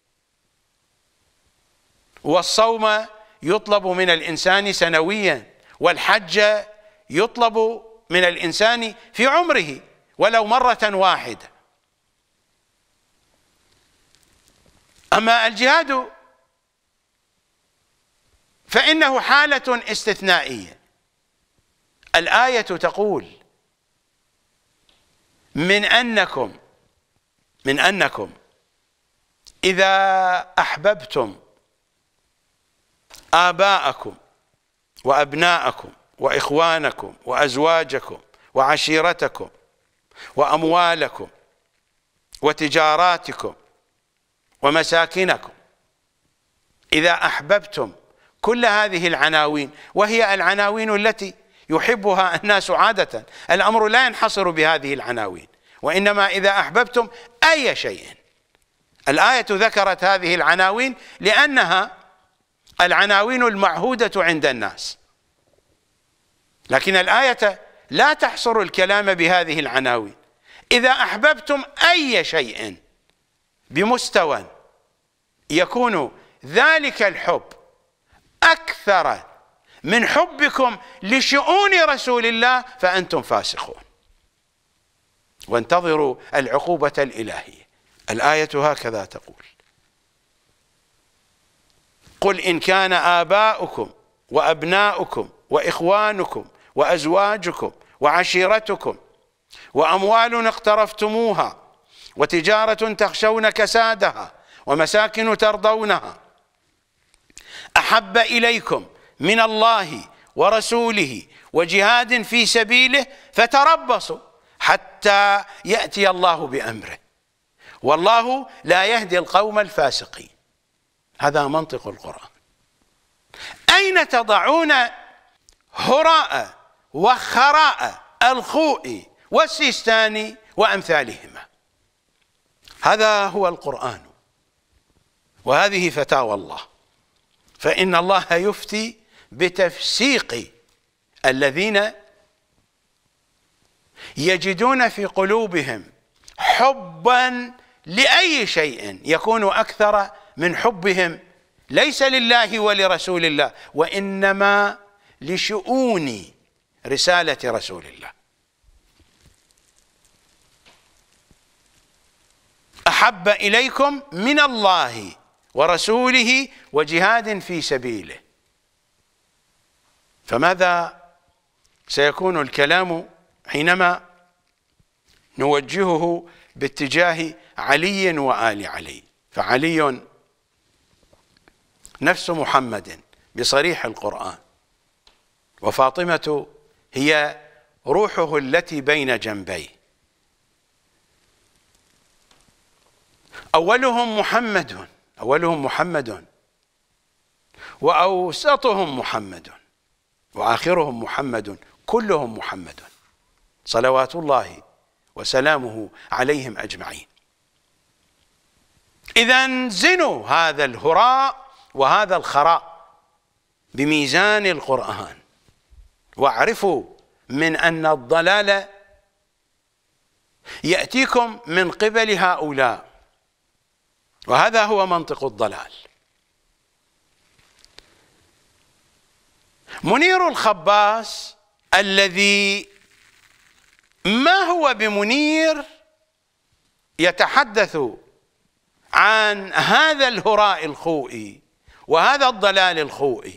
والصوم يطلب من الإنسان سنويا، والحج يطلب من الإنسان في عمره ولو مرة واحدة. أما الجهاد فإنه حالة استثنائية. الآية تقول من أنكم إذا أحببتم آباءكم وأبناءكم وإخوانكم وأزواجكم وعشيرتكم وأموالكم وتجاراتكم ومساكنكم، إذا أحببتم كل هذه العناوين، وهي العناوين التي يحبها الناس عادة، الأمر لا ينحصر بهذه العناوين، وإنما إذا أحببتم أي شيء. الآية ذكرت هذه العناوين لأنها العناوين المعهودة عند الناس، لكن الآية لا تحصر الكلام بهذه العناوين. إذا أحببتم أي شيء بمستوى يكون ذلك الحب أكثر من حبكم لشؤون رسول الله فأنتم فاسقون، وانتظروا العقوبة الإلهية. الآية هكذا تقول: قل إن كان آباؤكم وأبناؤكم وإخوانكم وأزواجكم وعشيرتكم وأموال اقترفتموها وتجارة تخشون كسادها ومساكن ترضونها أحب إليكم من الله ورسوله وجهاد في سبيله فتربصوا حتى يأتي الله بأمره والله لا يهدي القوم الفاسقين. هذا منطق القرآن. أين تضعون هراء وخراء الخوئي والسيستاني وأمثالهما؟ هذا هو القرآن وهذه فتاوى الله، فإن الله يفتي بتفسيق الذين يجدون في قلوبهم حبا لأي شيء يكون أكثر من حبهم ليس لله ولرسول الله وإنما لشؤون رسالة رسول الله. أحب إليكم من الله ورسوله وجهاد في سبيله. فماذا سيكون الكلام حينما نوجهه باتجاه علي وآل علي؟ فعلي نفس محمد بصريح القرآن، وفاطمة هي روحه التي بين جنبيه. أولهم محمد وأوسطهم محمد وآخرهم محمد، كلهم محمد صلوات الله وسلامه عليهم أجمعين. إذن زنوا هذا الهراء وهذا الخراء بميزان القرآن، واعرفوا من أن الضلال يأتيكم من قبل هؤلاء، وهذا هو منطق الضلال. منير الخباس الذي ما هو بمنير يتحدث عن هذا الهراء الخوئي وهذا الضلال الخوئي،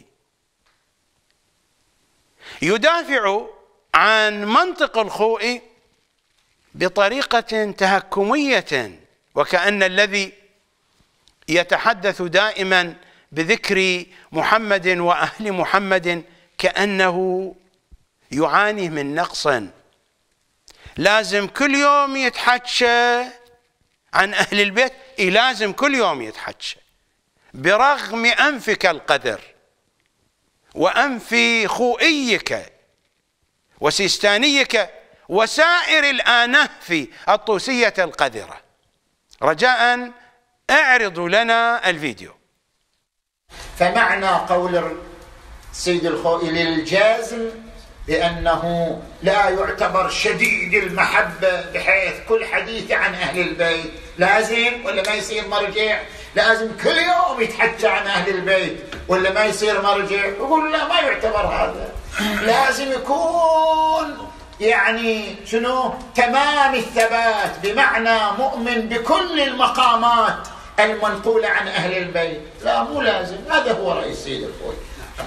يدافع عن منطق الخوئي بطريقة تهكمية، وكأن الذي يتحدث دائما بذكر محمد وأهل محمد كأنه يعاني من نقص، لازم كل يوم يتحكى عن أهل البيت، لازم كل يوم يتحكى برغم أنفك القذر وأنف خوئيك وسيستانيك وسائر الآناف الطوسية القذرة. رجاء اعرضوا لنا الفيديو. فمعنى قول السيد الخوئي للجازم بأنه لا يعتبر شديد المحبة بحيث كل حديث عن أهل البيت لازم ولا ما يصير مرجع، لازم كل يوم يتحكى عن أهل البيت ولا ما يصير مرجع، يقول لا ما يعتبر هذا، لازم يكون يعني شنو تمام الثبات، بمعنى مؤمن بكل المقامات المنقولة عن أهل البيت. لا مو لازم. هذا هو رأي السيد الخوئي.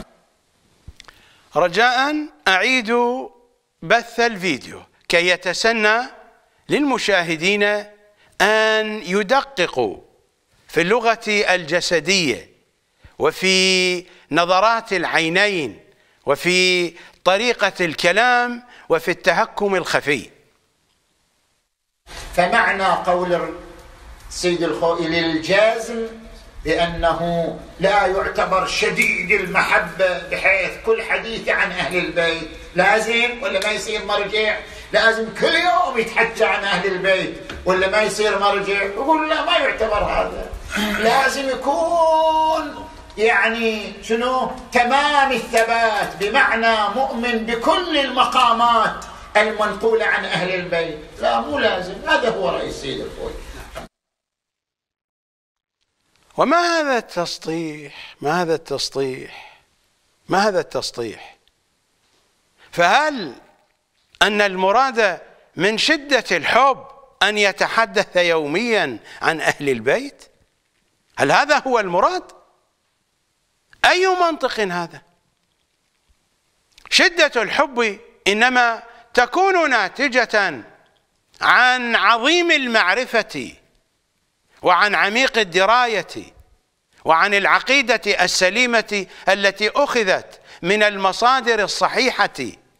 رجاء أعيدوا بث الفيديو كي يتسنى للمشاهدين أن يدققوا في اللغة الجسدية وفي نظرات العينين وفي طريقة الكلام وفي التهكم الخفي. فمعنى قول السيد الخوئي للجازم بأنه لا يعتبر شديد المحبة بحيث كل حديث عن أهل البيت لازم ولا ما يصير مرجع، لازم كل يوم يتحكى عن أهل البيت ولا ما يصير مرجع، يقول لا ما يعتبر هذا، لازم يكون يعني شنو تمام الثبات، بمعنى مؤمن بكل المقامات المنقولة عن أهل البيت. لا مو لازم. هذا هو رأي السيد الخوئي. وما هذا التسطيح؟ ما هذا التسطيح ما هذا التسطيح؟ فهل أن المراد من شدة الحب أن يتحدث يوميا عن أهل البيت؟ هل هذا هو المراد؟ أي منطق هذا؟ شدة الحب إنما تكون ناتجة عن عظيم المعرفة وعن عميق الدراية وعن العقيدة السليمة التي أخذت من المصادر الصحيحة،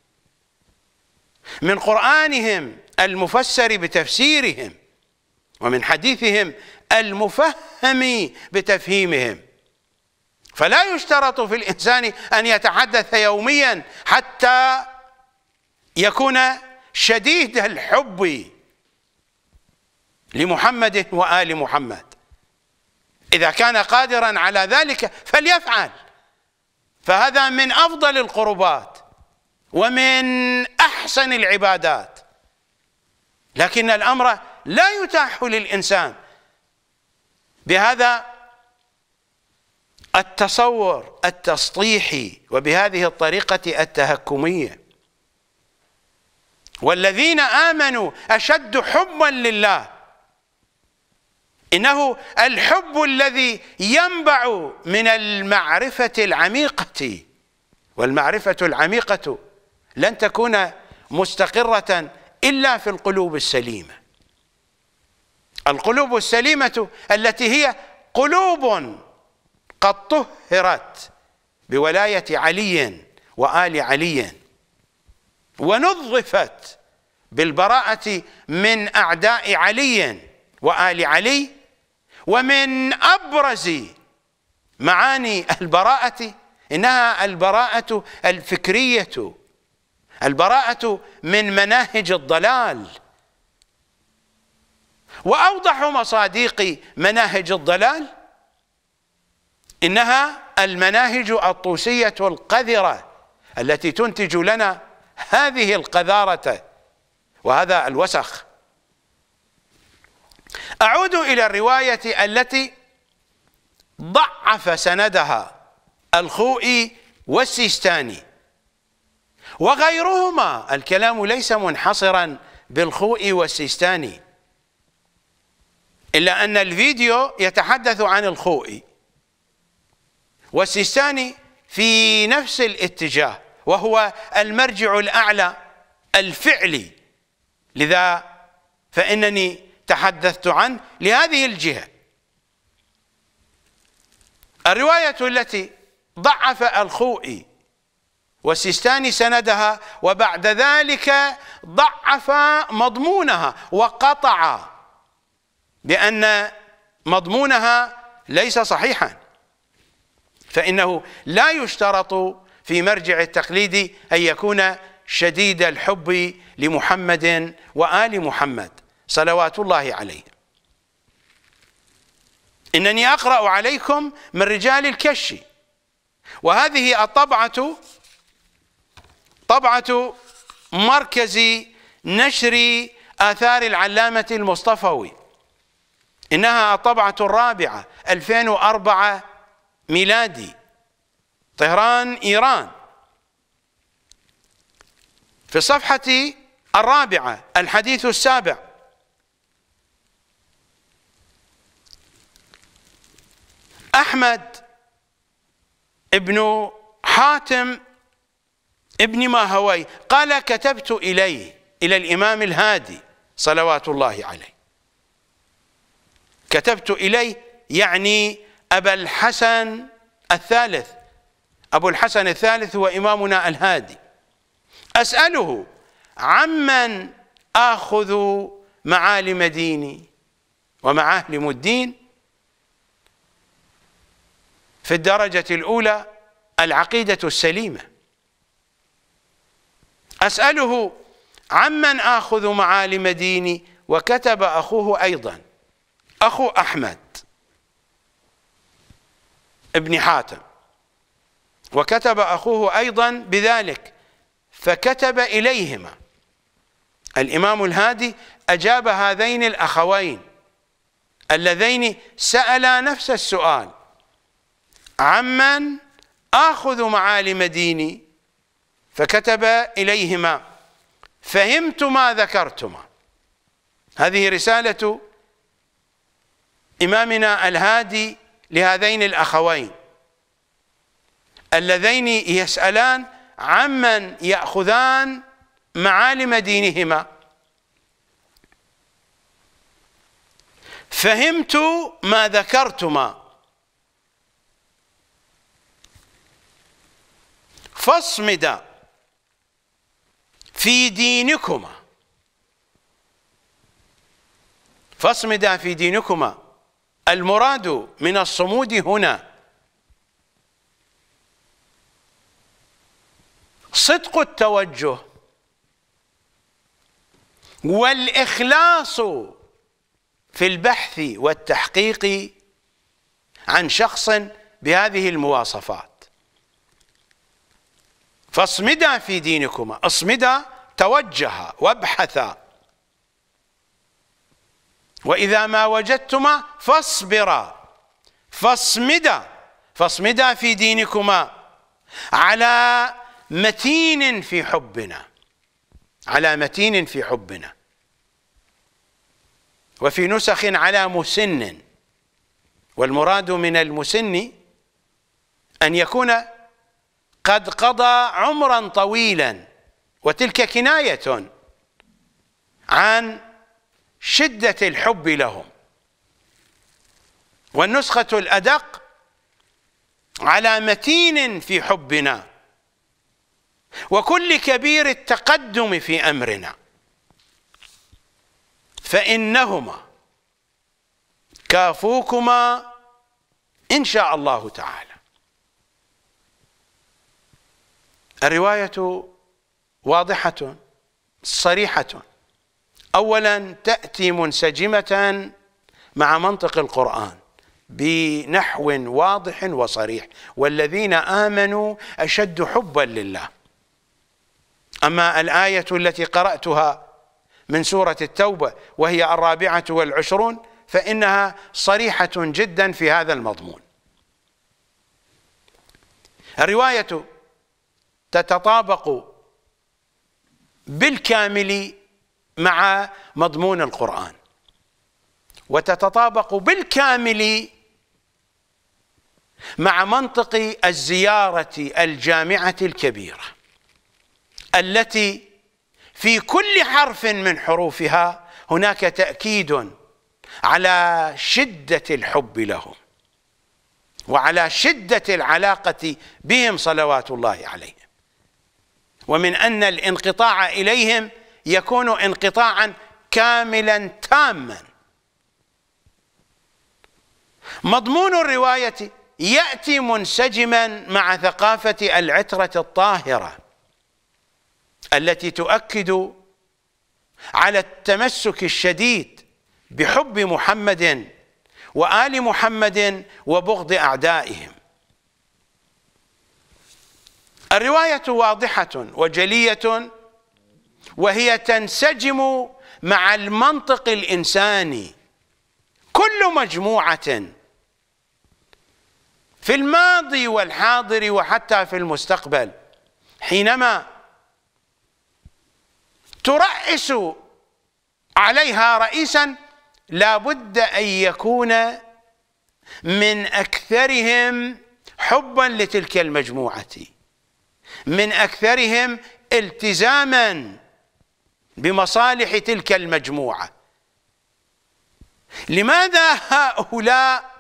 من قرآنهم المفسر بتفسيرهم، ومن حديثهم المفهم بتفهيمهم. فلا يشترط في الإنسان أن يتحدث يوميا حتى يكون شديد الحب لمحمد وآل محمد. إذا كان قادرا على ذلك فليفعل، فهذا من أفضل القربات ومن أحسن العبادات. لكن الأمر لا يتاح للإنسان بهذا التصور التسطيحي وبهذه الطريقة التهكمية. والذين آمنوا أشد حبا لله. إنه الحب الذي ينبع من المعرفة العميقة، والمعرفة العميقة لن تكون مستقرة إلا في القلوب السليمة. القلوب السليمة التي هي قلوب قد طهرت بولاية علي وآل علي، ونظفت بالبراءة من أعداء علي وآل علي. ومن أبرز معاني البراءة إنها البراءة الفكرية، البراءة من مناهج الضلال. وأوضح مصادق مناهج الضلال إنها المناهج الطوسية القذرة التي تنتج لنا هذه القذارة وهذا الوسخ. أعود إلى الرواية التي ضعف سندها الخوئي والسيستاني وغيرهما. الكلام ليس منحصرا بالخوئي والسيستاني، إلا أن الفيديو يتحدث عن الخوئي، والسيستاني في نفس الاتجاه، وهو المرجع الأعلى الفعلي. لذا فإنني تحدثت عنه لهذه الجهة. الرواية التي ضعف الخوئي والسيستاني سندها، وبعد ذلك ضعف مضمونها وقطع بأن مضمونها ليس صحيحا، فإنه لا يشترط في مرجع التقليد أن يكون شديد الحب لمحمد وآل محمد صلوات الله عليه. إنني أقرأ عليكم من رجال الكش، وهذه الطبعة طبعة مركز نشر آثار العلامة المصطفوي، إنها الطبعة الرابعة 2004 ميلادي، طهران إيران. في الصفحة الرابعة الحديث السابع: أحمد ابن حاتم ابن ماهوي قال: كتبت إليه، إلى الإمام الهادي صلوات الله عليه. كتبت إليه يعني أبا الحسن الثالث. أبو الحسن الثالث هو إمامنا الهادي. أسأله عمن آخذ معالم ديني ومعالم الدين. في الدرجة الأولى العقيدة السليمة. أسأله عمن آخذ معالم ديني، وكتب أخوه أيضا، أخو أحمد ابن حاتم، وكتب أخوه أيضا بذلك، فكتب إليهما. الإمام الهادي أجاب هذين الأخوين اللذين سألا نفس السؤال: عمن آخذ معالم ديني، فكتب إليهما: فهمت ما ذكرتما. هذه رسالة إمامنا الهادي لهذين الأخوين اللذين يسألان عمن يأخذان معالم دينهما. فهمت ما ذكرتما فاصمدا في دينكما. فاصمدا في دينكما، المراد من الصمود هنا صدق التوجه والإخلاص في البحث والتحقيق عن شخص بهذه المواصفات. فاصمدا في دينكما، اصمدا توجها وابحثا، وإذا ما وجدتما فاصبرا. فاصمدا في دينكما على متين في حبنا، على متين في حبنا، وفي نسخ على مسن، والمراد من المسن أن يكون قد قضى عمرا طويلا، وتلك كناية عن شدة الحب لهم. والنسخة الأدق على متين في حبنا وكل كبير التقدم في أمرنا، فإنهما كافوكما إن شاء الله تعالى. الرواية واضحة صريحة. أولا تأتي منسجمة مع منطق القرآن بنحو واضح وصريح: والذين آمنوا أشد حبا لله. أما الآية التي قرأتها من سورة التوبة وهي 24 فإنها صريحة جدا في هذا المضمون. الرواية تتطابق بالكامل مع مضمون القرآن، وتتطابق بالكامل مع منطق الزيارة الجامعة الكبيرة التي في كل حرف من حروفها هناك تأكيد على شدة الحب لهم وعلى شدة العلاقة بهم صلوات الله عليهم، ومن أن الانقطاع إليهم يكون انقطاعا كاملا تاما. مضمون الرواية يأتي منسجما مع ثقافة العترة الطاهرة التي تؤكد على التمسك الشديد بحب محمد وآل محمد وبغض أعدائهم. الرواية واضحة وجلية، وهي تنسجم مع المنطق الإنساني. كل مجموعة في الماضي والحاضر وحتى في المستقبل حينما ترأس عليها رئيسا لا بد أن يكون من أكثرهم حبا لتلك المجموعة، من أكثرهم التزاما بمصالح تلك المجموعة. لماذا هؤلاء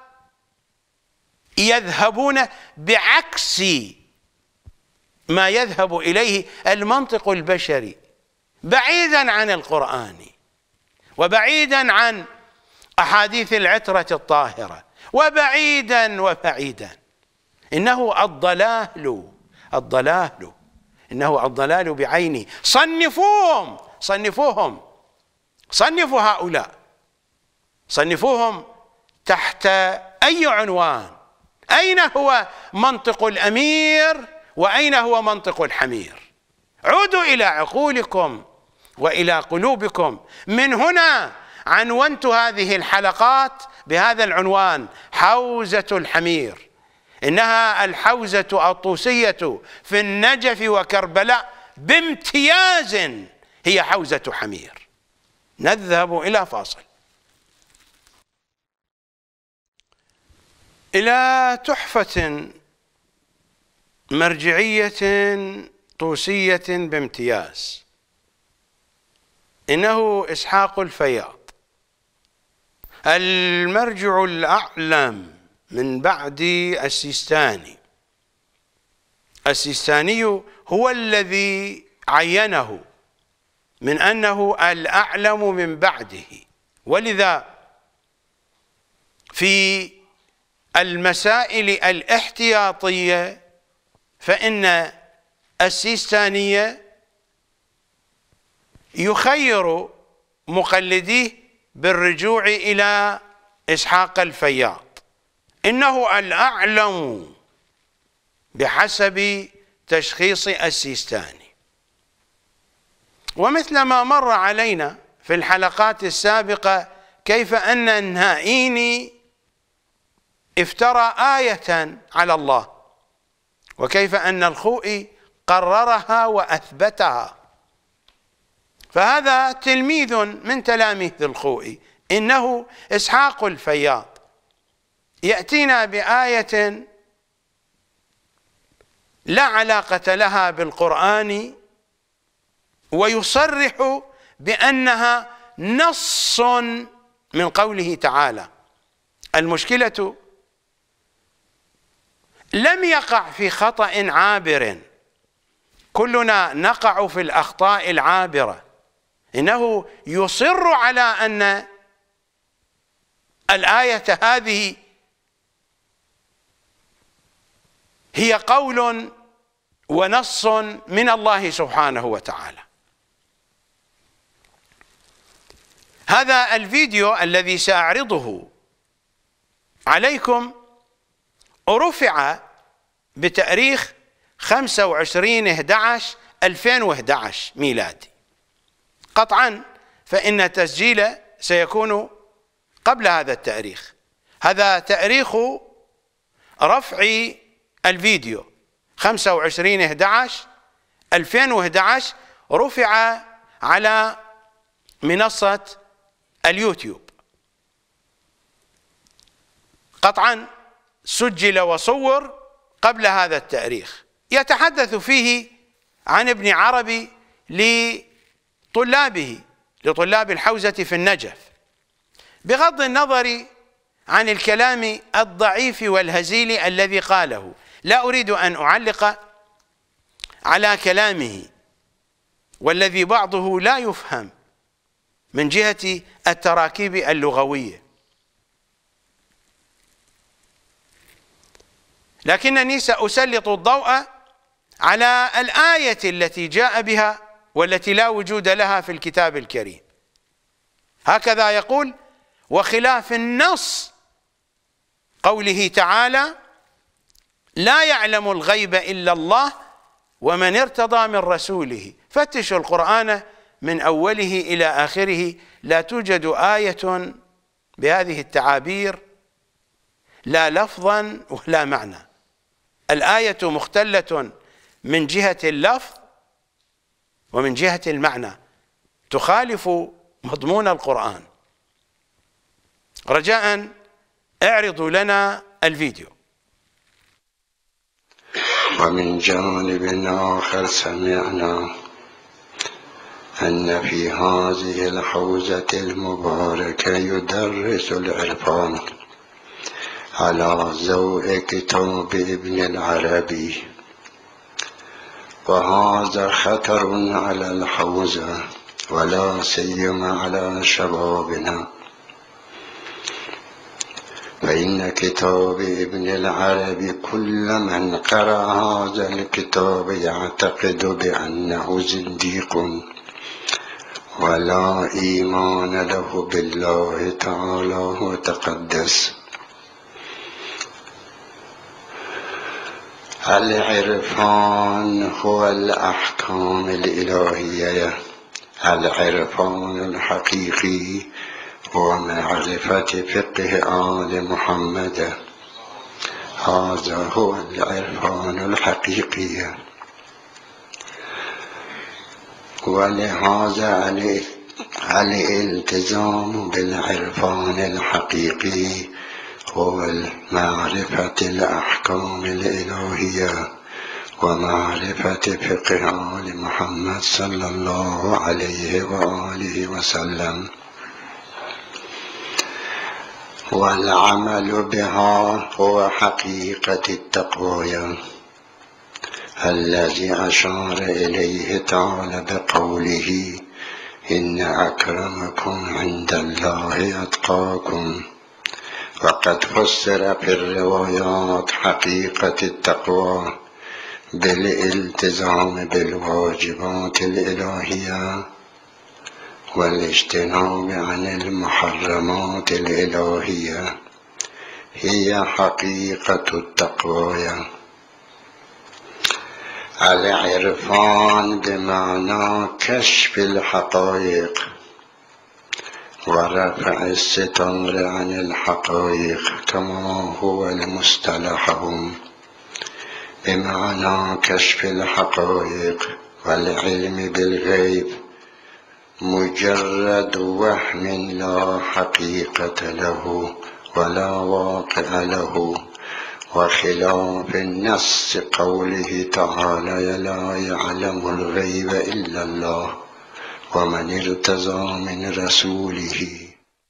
يذهبون بعكس ما يذهب إليه المنطق البشري، بعيدا عن القرآن وبعيدا عن أحاديث العترة الطاهرة وبعيدا؟ إنه الضلال، إنه الضلال بعينه. صنفوا هؤلاء، صنفوهم تحت أي عنوان. أين هو منطق الأمير وأين هو منطق الحمير؟ عودوا إلى عقولكم وإلى قلوبكم. من هنا عنونت هذه الحلقات بهذا العنوان: حوزة الحمير. إنها الحوزة الطوسية في النجف وكربلاء بامتياز هي حوزة حمير. نذهب إلى فاصل. إلى تحفة مرجعية طوسية بامتياز، إنه إسحاق الفياض، المرجع الأعلم من بعد السيستاني. السيستاني هو الذي عينه من أنه الأعلم من بعده، ولذا في المسائل الاحتياطية فإن السيستانية يخير مقلديه بالرجوع إلى إسحاق الفياض، إنه الأعلم بحسب تشخيص السيستاني. ومثل ما مر علينا في الحلقات السابقة كيف أن النائيني افترى آية على الله، وكيف أن الخوئي قررها وأثبتها. فهذا تلميذ من تلاميذ الخوئي، إنه إسحاق الفياض، يأتينا بآية لا علاقة لها بالقرآن ويصرح بأنها نص من قوله تعالى. المشكلة لم يقع في خطأ عابر، كلنا نقع في الأخطاء العابرة، إنه يصر على أن الآية هذه هي قول ونص من الله سبحانه وتعالى. هذا الفيديو الذي سأعرضه عليكم رفع بتاريخ 25/11/2011 ميلادي، قطعا فإن تسجيله سيكون قبل هذا التاريخ. هذا تاريخ رفع الفيديو 25/11/2011، رفع على منصة اليوتيوب. قطعا سجل وصور قبل هذا التاريخ، يتحدث فيه عن ابن عربي لطلاب الحوزة في النجف، بغض النظر عن الكلام الضعيف والهزيل الذي قاله. لا أريد أن أعلق على كلامه والذي بعضه لا يفهم من جهة التراكيب اللغوية، لكنني سأسلط الضوء على الآية التي جاء بها والتي لا وجود لها في الكتاب الكريم. هكذا يقول: وخلاف النص قوله تعالى: لا يعلم الغيب إلا الله ومن ارتضى من رسوله. فتشوا القرآن من أوله إلى آخره، لا توجد آية بهذه التعابير، لا لفظا ولا معنى. الآية مختلة من جهة اللفظ ومن جهة المعنى، تخالف مضمون القرآن. رجاء اعرضوا لنا الفيديو. ومن جانب آخر سمعنا أن في هذه الحوزة المباركة يدرس العرفان على ضوء كتاب ابن العربي، وهذا خطر على الحوزة ولا سيما على شبابنا، فإن كتاب ابن العربي كل من قرأ هذا الكتاب يعتقد بأنه زنديق ولا إيمان له بالله تعالى وتقدس. العرفان هو الأحكام الإلهية، العرفان الحقيقي هو معرفة فقه آل محمد، هذا هو العرفان الحقيقي. ولهذا الالتزام بالعرفان الحقيقي هو معرفة الأحكام الإلهية ومعرفة فقه آل محمد صلى الله عليه وآله وسلم، والعمل بها هو حقيقة التقوى الذي أشار إليه تعالى بقوله: إن أكرمكم عند الله أتقاكم. وقد فسر في الروايات حقيقة التقوى بالالتزام بالواجبات الإلهية والاجتناب عن المحرمات الإلهية، هي حقيقة التقوى. العرفان بمعنى كشف الحقائق ورفع الستار عن الحقائق كما هو المصطلحهم، بمعنى كشف الحقائق والعلم بالغيب مجرد وهم لا حقيقة له ولا واقع له، وخلاف النص قوله تعالى: لا يعلم الغيب إلا الله ومن ارتضى من رسوله.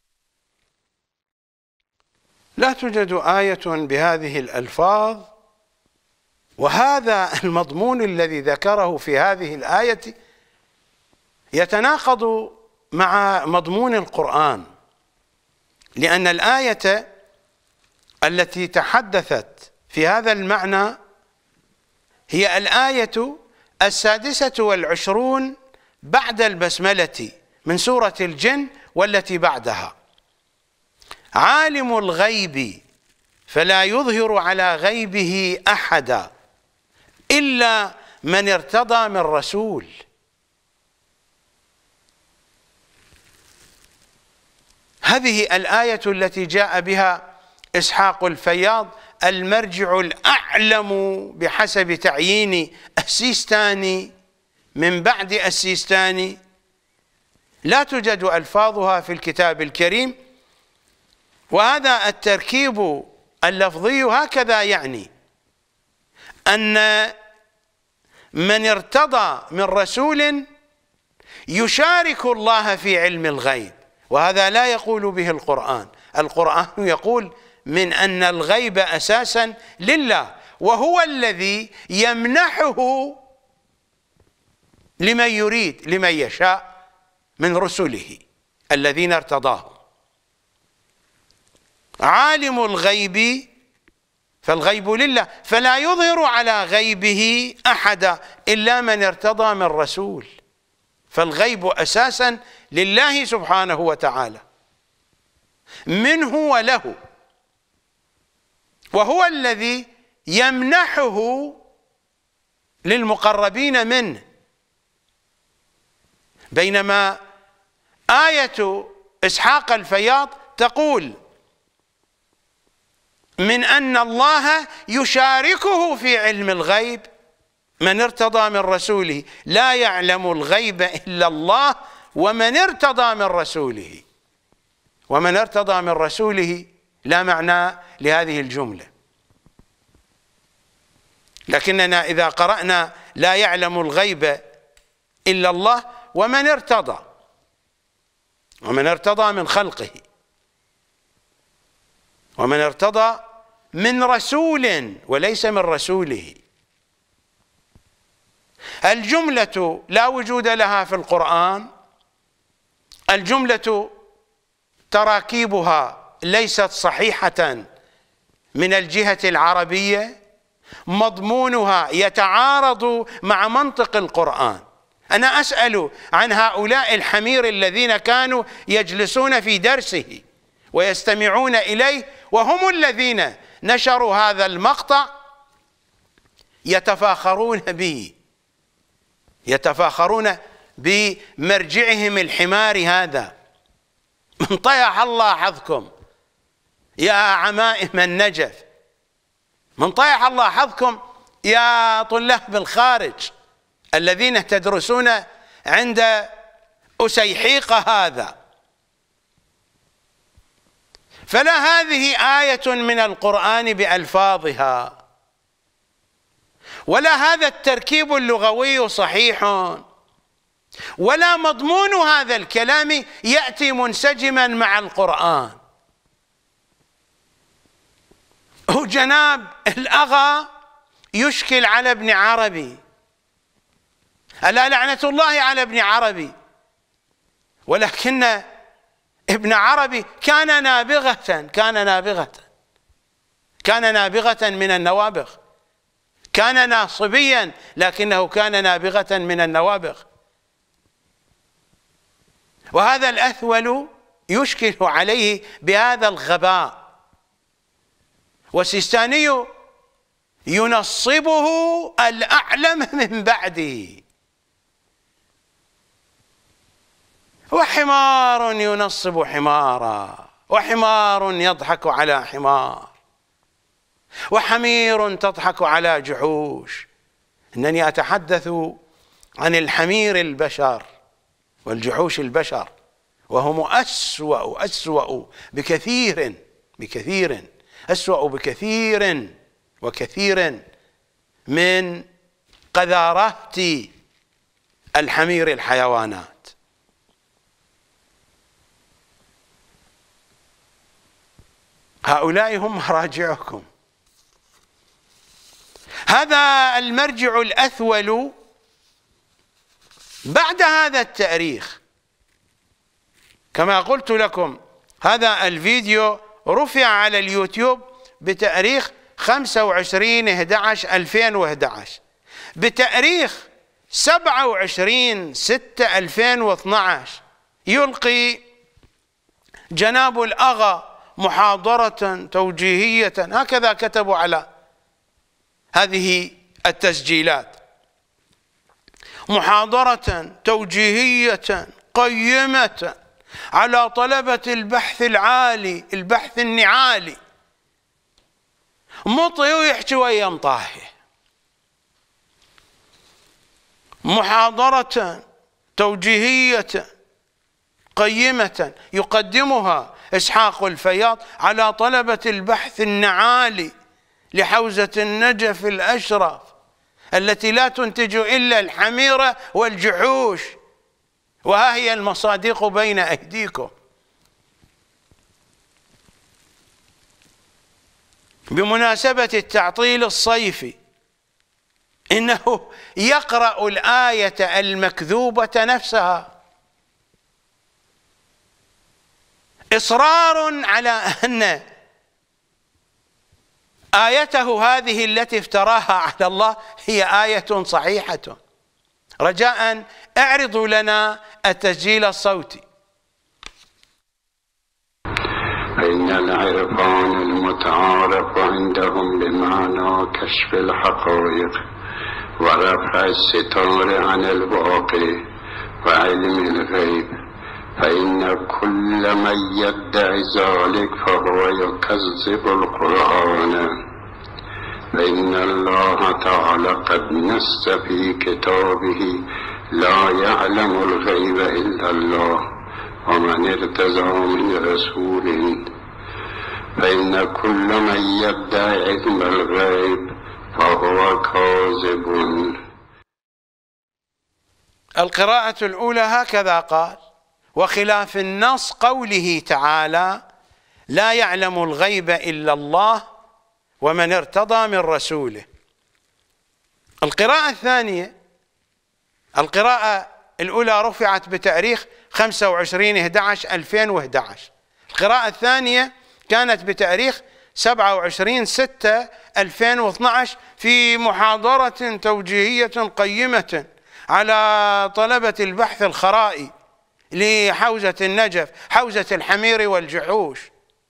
لا توجد آية بهذه الألفاظ وهذا المضمون الذي ذكره في هذه الآية يتناقض مع مضمون القرآن، لأن الآية التي تحدثت في هذا المعنى هي الآية 26 بعد البسملة من سورة الجن والتي بعدها: عالم الغيب فلا يظهر على غيبه أحدا إلا من ارتضى من رسول. هذه الآية التي جاء بها إسحاق الفياض المرجع الأعلم بحسب تعيين السيستاني من بعد السيستاني، لا توجد ألفاظها في الكتاب الكريم، وهذا التركيب اللفظي هكذا يعني أن من ارتضى من رسول يشارك الله في علم الغيب، وهذا لا يقول به القرآن. القرآن يقول من أن الغيب أساسا لله، وهو الذي يمنحه لمن يريد، لمن يشاء من رسله الذين ارتضاه. عالم الغيب، فالغيب لله، فلا يظهر على غيبه أحدا إلا من ارتضى من رسول، فالغيب أساسا لله سبحانه وتعالى منه وله، وهو الذي يمنحه للمقربين منه. بينما آية إسحاق الفياض تقول من أن الله يشاركه في علم الغيب من ارتضى من رسوله، لا يعلم الغيب إلا الله ومن ارتضى من رسوله. ومن ارتضى من رسوله لا معنى لهذه الجملة، لكننا إذا قرأنا لا يعلم الغيب إلا الله ومن ارتضى، ومن ارتضى من خلقه، ومن ارتضى من رسول وليس من رسوله. الجملة لا وجود لها في القرآن، الجملة تراكيبها ليست صحيحة من الجهة العربية، مضمونها يتعارض مع منطق القرآن. أنا أسأل عن هؤلاء الحمير الذين كانوا يجلسون في درسه ويستمعون إليه، وهم الذين نشروا هذا المقطع يتفاخرون به، يتفاخرون بمرجعهم الحماري هذا. من طيح الله حظكم يا عمائم النجف، من طيح الله حظكم يا طلاب الخارج الذين تدرسون عند أسيحيق هذا. فلا هذه آية من القرآن بألفاظها، ولا هذا التركيب اللغوي صحيح، ولا مضمون هذا الكلام يأتي منسجما مع القرآن. هو جناب الأغا يشكل على ابن عربي، ألا لعنة الله على ابن عربي، ولكن ابن عربي كان نابغة من النوابغ، كان ناصبيا لكنه كان نابغة من النوابغ. وهذا الأثول يشكل عليه بهذا الغباء، والسيستاني ينصبه الأعلم من بعده. وحمار ينصب حمارا، وحمار يضحك على حمار، وحمير تضحك على جحوش. إنني أتحدث عن الحمير البشر والجحوش البشر، وهم أسوأ بكثير وكثير من قذارات الحمير الحيوانات. هؤلاء هم مراجعكم. هذا المرجع الأثول بعد هذا التاريخ. كما قلت لكم هذا الفيديو رفع على اليوتيوب بتاريخ 25/11/2011. بتاريخ 27/6/2012 يلقي جناب الأغا محاضرة توجيهية، هكذا كتبوا على هذه التسجيلات: محاضرة توجيهية قيمة على طلبة البحث العالي، البحث النعالي. مطي ويحكي ويا مطاهي. محاضرة توجيهية قيمة يقدمها إسحاق الفياض على طلبة البحث النعالي لحوزة النجف الأشرف التي لا تنتج إلا الحميرة والجحوش، وها هي المصادق بين أيديكم. بمناسبة التعطيل الصيفي، إنه يقرأ الآية المكذوبة نفسها، إصرار على أن آيته هذه التي افتراها على الله هي آية صحيحة. رجاء اعرضوا لنا التسجيل الصوتي. إن العرفان المتعارف عندهم بمعنى كشف الحقائق ورفع الستار عن الواقع وعلم الغيب، فإن كل من يدعي ذلك فهو يكذب القرآن، فإن الله تعالى قد نص في كتابه: لا يعلم الغيب إلا الله ومن ارتضى من رسول، فإن كل من يدعي علم الغيب فهو كاذب. القراءة الأولى هكذا قال، وخلاف النص قوله تعالى: لا يعلم الغيب إلا الله ومن ارتضى من رسوله. القراءة الثانية، القراءة الأولى رفعت بتاريخ 25/11/2011، القراءة الثانية كانت بتاريخ 27/6/2012 في محاضرة توجيهية قيمة على طلبة البحث الخرائي لحوزة النجف، حوزة الحمير والجحوش.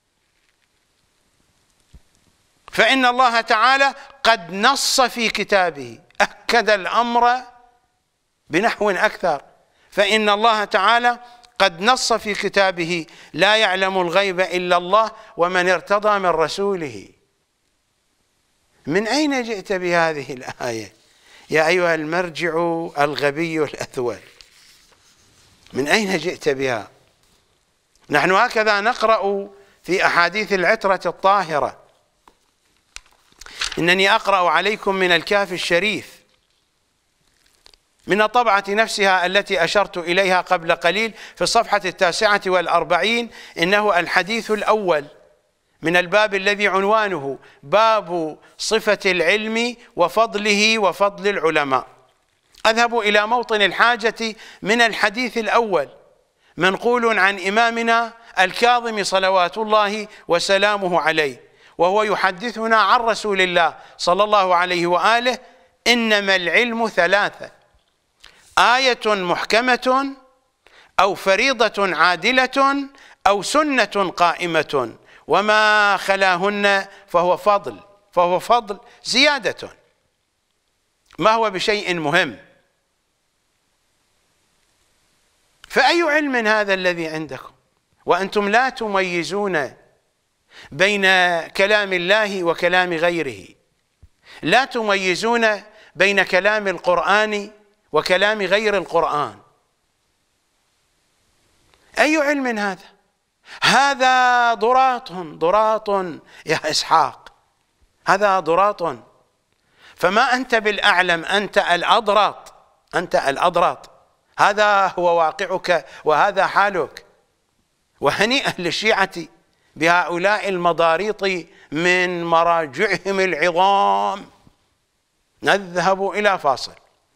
فإن الله تعالى قد نص في كتابه، أكد الأمر بنحو أكثر، فإن الله تعالى قد نص في كتابه: لا يعلم الغيب إلا الله ومن ارتضى من رسوله. من أين جئت بهذه الآية يا أيها المرجع الغبي الأثول؟ من أين جئت بها؟ نحن هكذا نقرأ في أحاديث العترة الطاهرة. إنني أقرأ عليكم من الكافي الشريف من الطبعة نفسها التي أشرت إليها قبل قليل في الصفحة 49، إنه الحديث الأول من الباب الذي عنوانه باب صفة العلم وفضله وفضل العلماء. أذهب إلى موطن الحاجة من الحديث الأول، منقول عن إمامنا الكاظم صلوات الله وسلامه عليه، وهو يحدثنا عن رسول الله صلى الله عليه وآله: إنما العلم ثلاثة: آية محكمة، أو فريضة عادلة، أو سنة قائمة، وما خلاهن فهو فضل زيادة. ما هو بشيء مهم. فأي علم هذا الذي عندكم وأنتم لا تميزون بين كلام الله وكلام غيره، لا تميزون بين كلام القرآن وكلام غير القرآن؟ أي علم هذا؟ هذا ضراط يا إسحاق، هذا ضراط. فما أنت بالأعلم، أنت الأضراط. هذا هو واقعك وهذا حالك. وهنيئا للشيعة بهؤلاء المضاريط من مراجعهم العظام. نذهب إلى فاصل.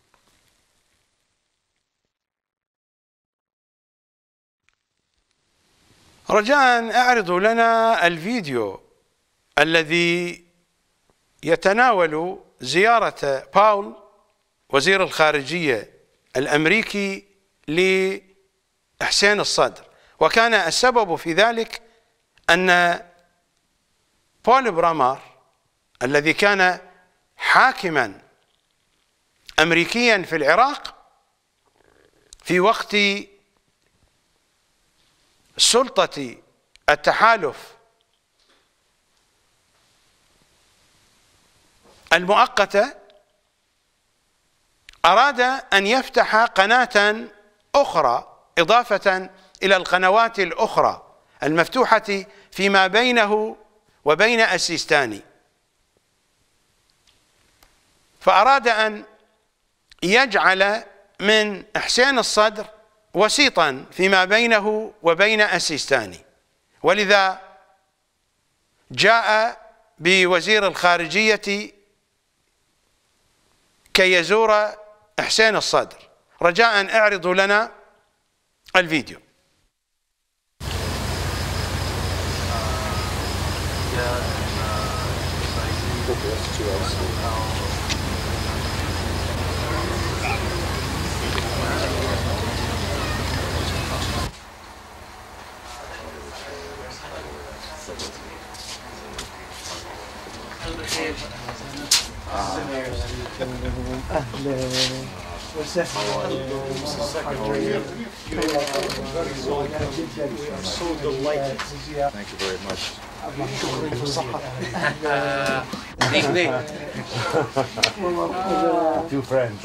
رجاء اعرضوا لنا الفيديو الذي يتناول زيارة باول وزير الخارجية الأمريكي لحسين الصدر، وكان السبب في ذلك أن بول برامر الذي كان حاكما أمريكيا في العراق في وقت سلطة التحالف المؤقتة، أراد أن يفتح قناة أخرى إضافة إلى القنوات الأخرى المفتوحة فيما بينه وبين السيستاني، فأراد أن يجعل من حسين الصدر وسيطا فيما بينه وبين السيستاني، ولذا جاء بوزير الخارجية كي يزور حسين الصدر. رجاء اعرضوا لنا الفيديو. أهلا وسهلا. Thank you very much. Evening. Two friends.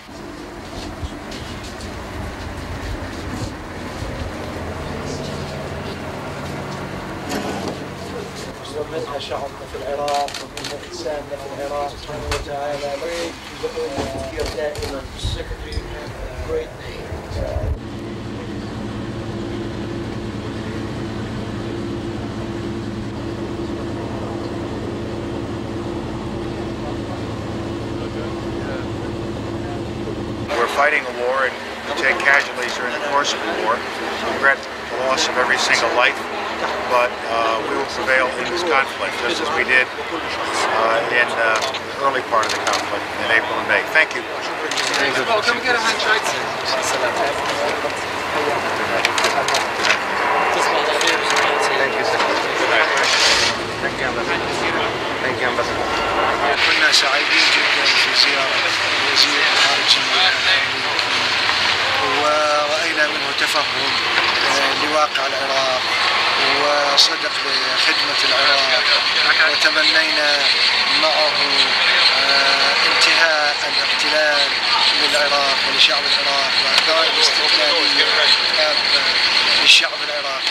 ومنها شعبنا في العراق ومنها إنساننا في العراق سبحانه وتعالى يذكر دائما. We're fighting a war and we take casualties during the course of the war. We regret the loss of every single life, but we will prevail in this conflict just as we did in the early part of the conflict in April and May. Thank you. Well, come get a handshake. كنا سعيدين جدا في زيارة وزير الخارجية ورأينا منه تفهم لواقع العراق وصدق بخدمة العراق، وتمنينا معه انتهاء الاحتلال للعراق ولشعب العراق وإعطاء الاستقلالية للشعب العراقي.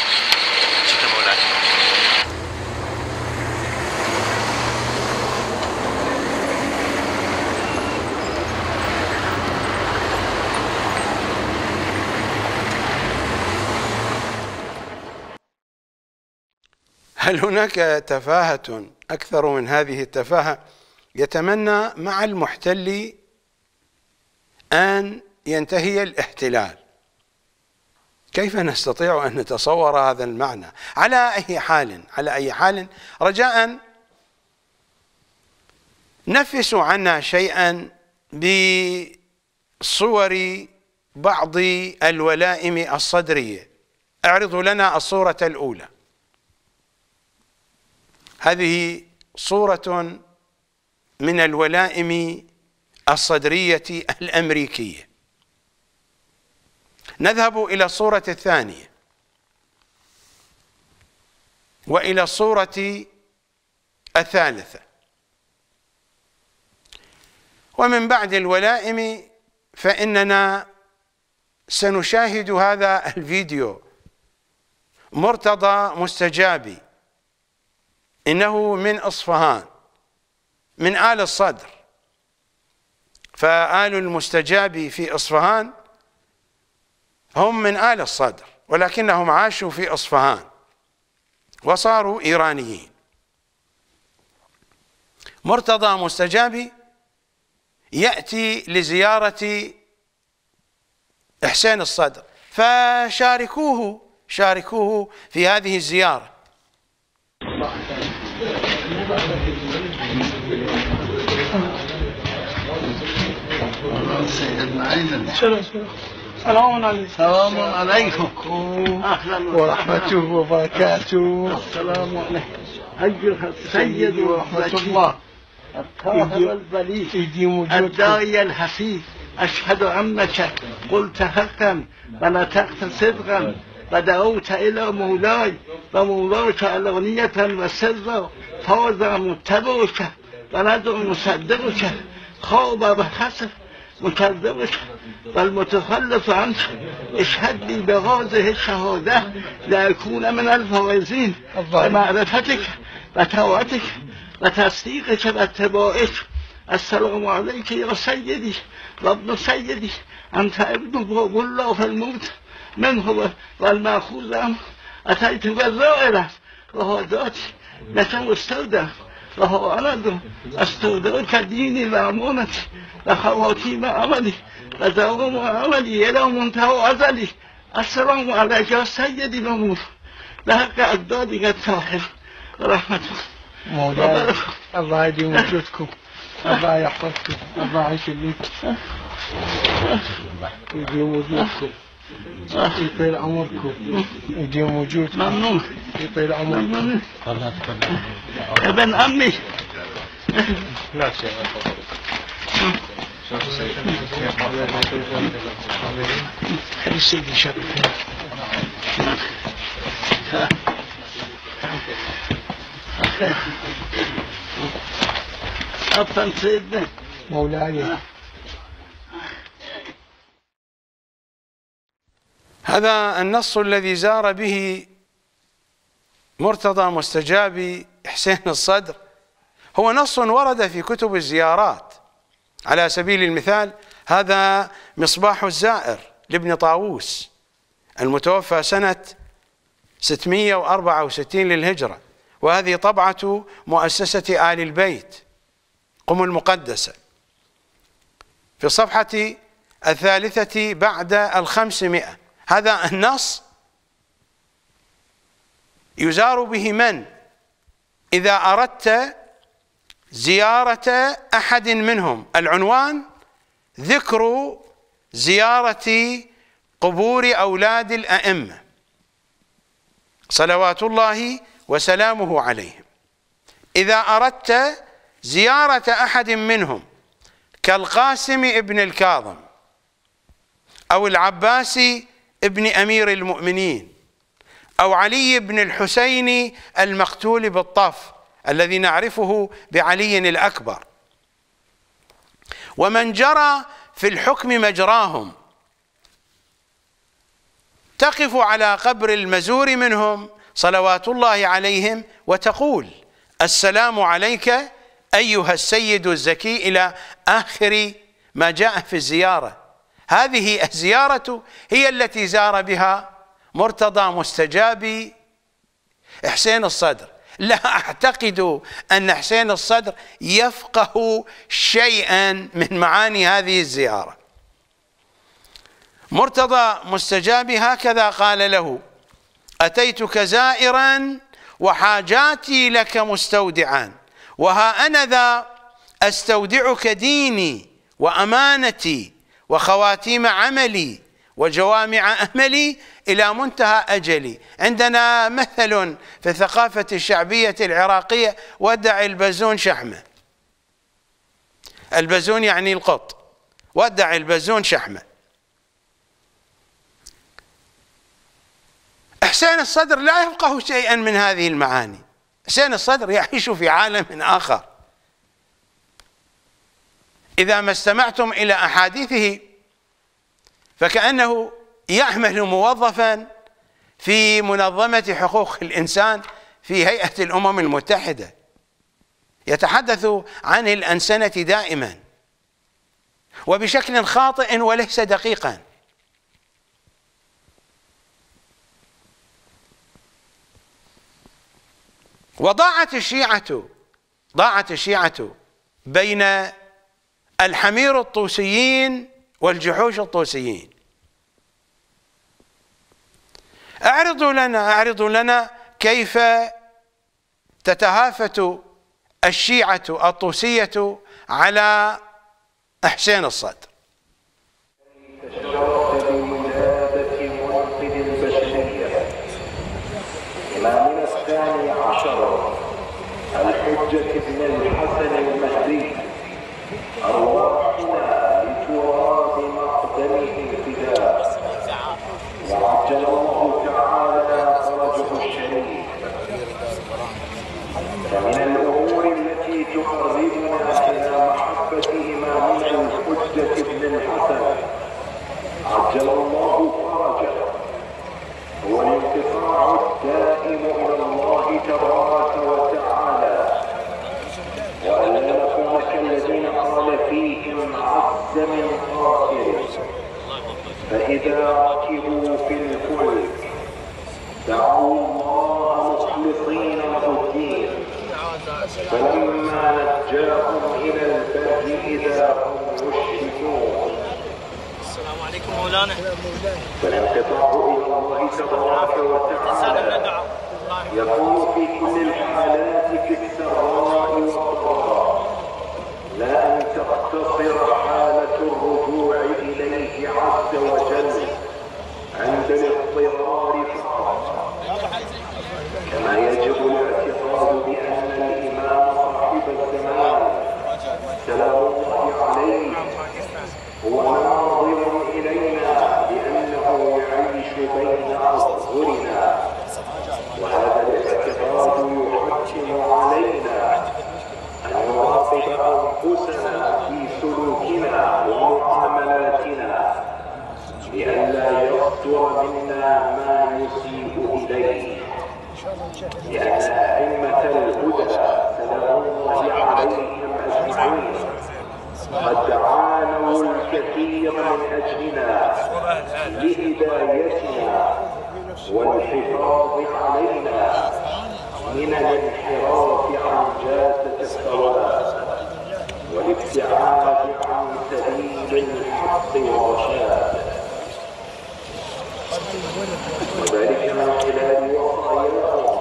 هل هناك تفاهة أكثر من هذه التفاهة؟ يتمنى مع المحتل أن ينتهي الاحتلال. كيف نستطيع أن نتصور هذا المعنى؟ على أي حال رجاء نفسوا عنا شيئا بصور بعض الولائم الصدرية. اعرضوا لنا الصورة الأولى. هذه صورة من الولائم الصدرية الأمريكية. نذهب إلى الصورة الثانية وإلى الصورة الثالثة، ومن بعد الولائم فإننا سنشاهد هذا الفيديو. مرتضى مستجابي، إنه من أصفهان، من آل الصدر، فآل المستجابي في أصفهان هم من آل الصدر، ولكنهم عاشوا في أصفهان وصاروا إيرانيين. مرتضى مستجابي يأتي لزيارة حسين الصدر، فشاركوه في هذه الزيارة. سلام عليكم ورحمته وبركاته. السلام عليكم أيها السيد ورحمة الله الطاهر البليغ الداعي الحفيظ. أشهد أنك قلت حقا ونطقت صدقا ودعوت إلى مولاي ومولاك علانية وسرا، فاز متبعك وندعو مصدقك، خاب وخسف مكذبك والمتخلف عنك. اشهد لي بهذه الشهادة لأكون من الفائزين بمعرفتك وطاعتك وتصديقك واتباعك. السلام عليك يا سيدي وابن سيدي، أنت ابن باب الله في الموت منه والمأخوذ عنه. أتيت بالزائرة وهداتي لك مستودع، وهو أرد أستودعك ديني وأمانتي وخواتيم عملي ودوام عملي إلى منتهى أزلي. السلام عليك يا سيدي الممنون بحق أجدادك الطاهر ورحمة مولاي. الله يديم وجودكم، الله يحفظكم، الله يخليك، يديم وجودكم، يطيل عمركم، يديم وجودكم. ممنون. يطيل عمركم. ابن عمي. لا شيء. خلي سيدي شرفين. عفوا سيدنا مولاي. هذا النص الذي زار به مرتضى مستجابي حسين الصدر هو نص ورد في كتب الزيارات. على سبيل المثال هذا مصباح الزائر لابن طاووس المتوفى سنة 664 للهجرة، وهذه طبعة مؤسسة آل البيت قم المقدسة في الصفحة 3 بعد 500. هذا النص يزار به من؟ إذا أردت زيارة أحد منهم. العنوان ذكر زيارة قبور أولاد الأئمة صلوات الله وسلامه عليهم. إذا أردت زيارة أحد منهم كالقاسم ابن الكاظم أو العباس ابن أمير المؤمنين أو علي بن الحسين المقتول بالطف الذي نعرفه بعلي الأكبر، ومن جرى في الحكم مجراهم، تقف على قبر المزور منهم صلوات الله عليهم وتقول: السلام عليك أيها السيد الزكي، إلى آخر ما جاء في الزيارة. هذه الزيارة هي التي زار بها مرتضى مستجابي حسين الصدر. لا أعتقد أن حسين الصدر يفقه شيئا من معاني هذه الزيارة. مرتضى مستجابي هكذا قال له: أتيتك زائرا وحاجاتي لك مستودعان، وها أنا ذا أستودعك ديني وأمانتي وخواتيم عملي وجوامع أملي إلى منتهى أجلي. عندنا مثل في الثقافة الشعبية العراقية: ودع البزون شحمة. البزون يعني القط، ودع البزون شحمة. حسين الصدر لا يفقه شيئا من هذه المعاني. حسين الصدر يعيش في عالم آخر. إذا ما استمعتم إلى أحاديثه فكأنه يعمل موظفا في منظمة حقوق الإنسان في هيئة الأمم المتحدة، يتحدث عن الأنسنة دائما وبشكل خاطئ وليس دقيقا. وضاعت الشيعة بين الحمير الطوسيين والجحوش الطوسيين. أعرضوا لنا كيف تتهافت الشيعة الطوسية على حسين الصدر. إمامنا الثاني عشر الحجة بن الحسن المهدي، أرواحنا لتراب مقدمه فداء، وعجل الله تعالى فرجه الشريف. فمن الأمور التي تقربنا إلى محبة إمامنا الحجة بن الحسن عجل الله فرجه هو الانقطاع الدائم إلى الله تبارك وتعالى، وأن لا نكون كالذين قال فيهم عز من قائل: فإذا ركبوا في الفلك دعوا الله مخلصين له الدين، فلما نجاهم إلى البر إذا هم يشركون. السلام عليكم مولانا. فالانقطاع إلى الله تبارك وتعالى يكون في كل الحالات في السراء والضراء، لا أن تقتصر حالة الرجوع إليه عز وجل عند الاضطرار فقط، كما يجب الاعتقاد بأن الإمام صاحب الزمان سلام الله عليه هو ناظر إلينا بأنه يعيش بين أظهرنا، وهذا الاعتقاد يحتم علينا أن نراقب أنفسنا في سلوكنا ومعاملاتنا لئلا يصدر منا ما يسيء إليه، لأن أئمة الهدى سلام الله عليهم أجمعين قد عانوا الكثير من أجلنا لهدايتنا والحفاظ علينا من الانحراف عن جادة الصواب والابتعاد عن سبيل الحق والرشاد، وذلك من خلال وصاياهم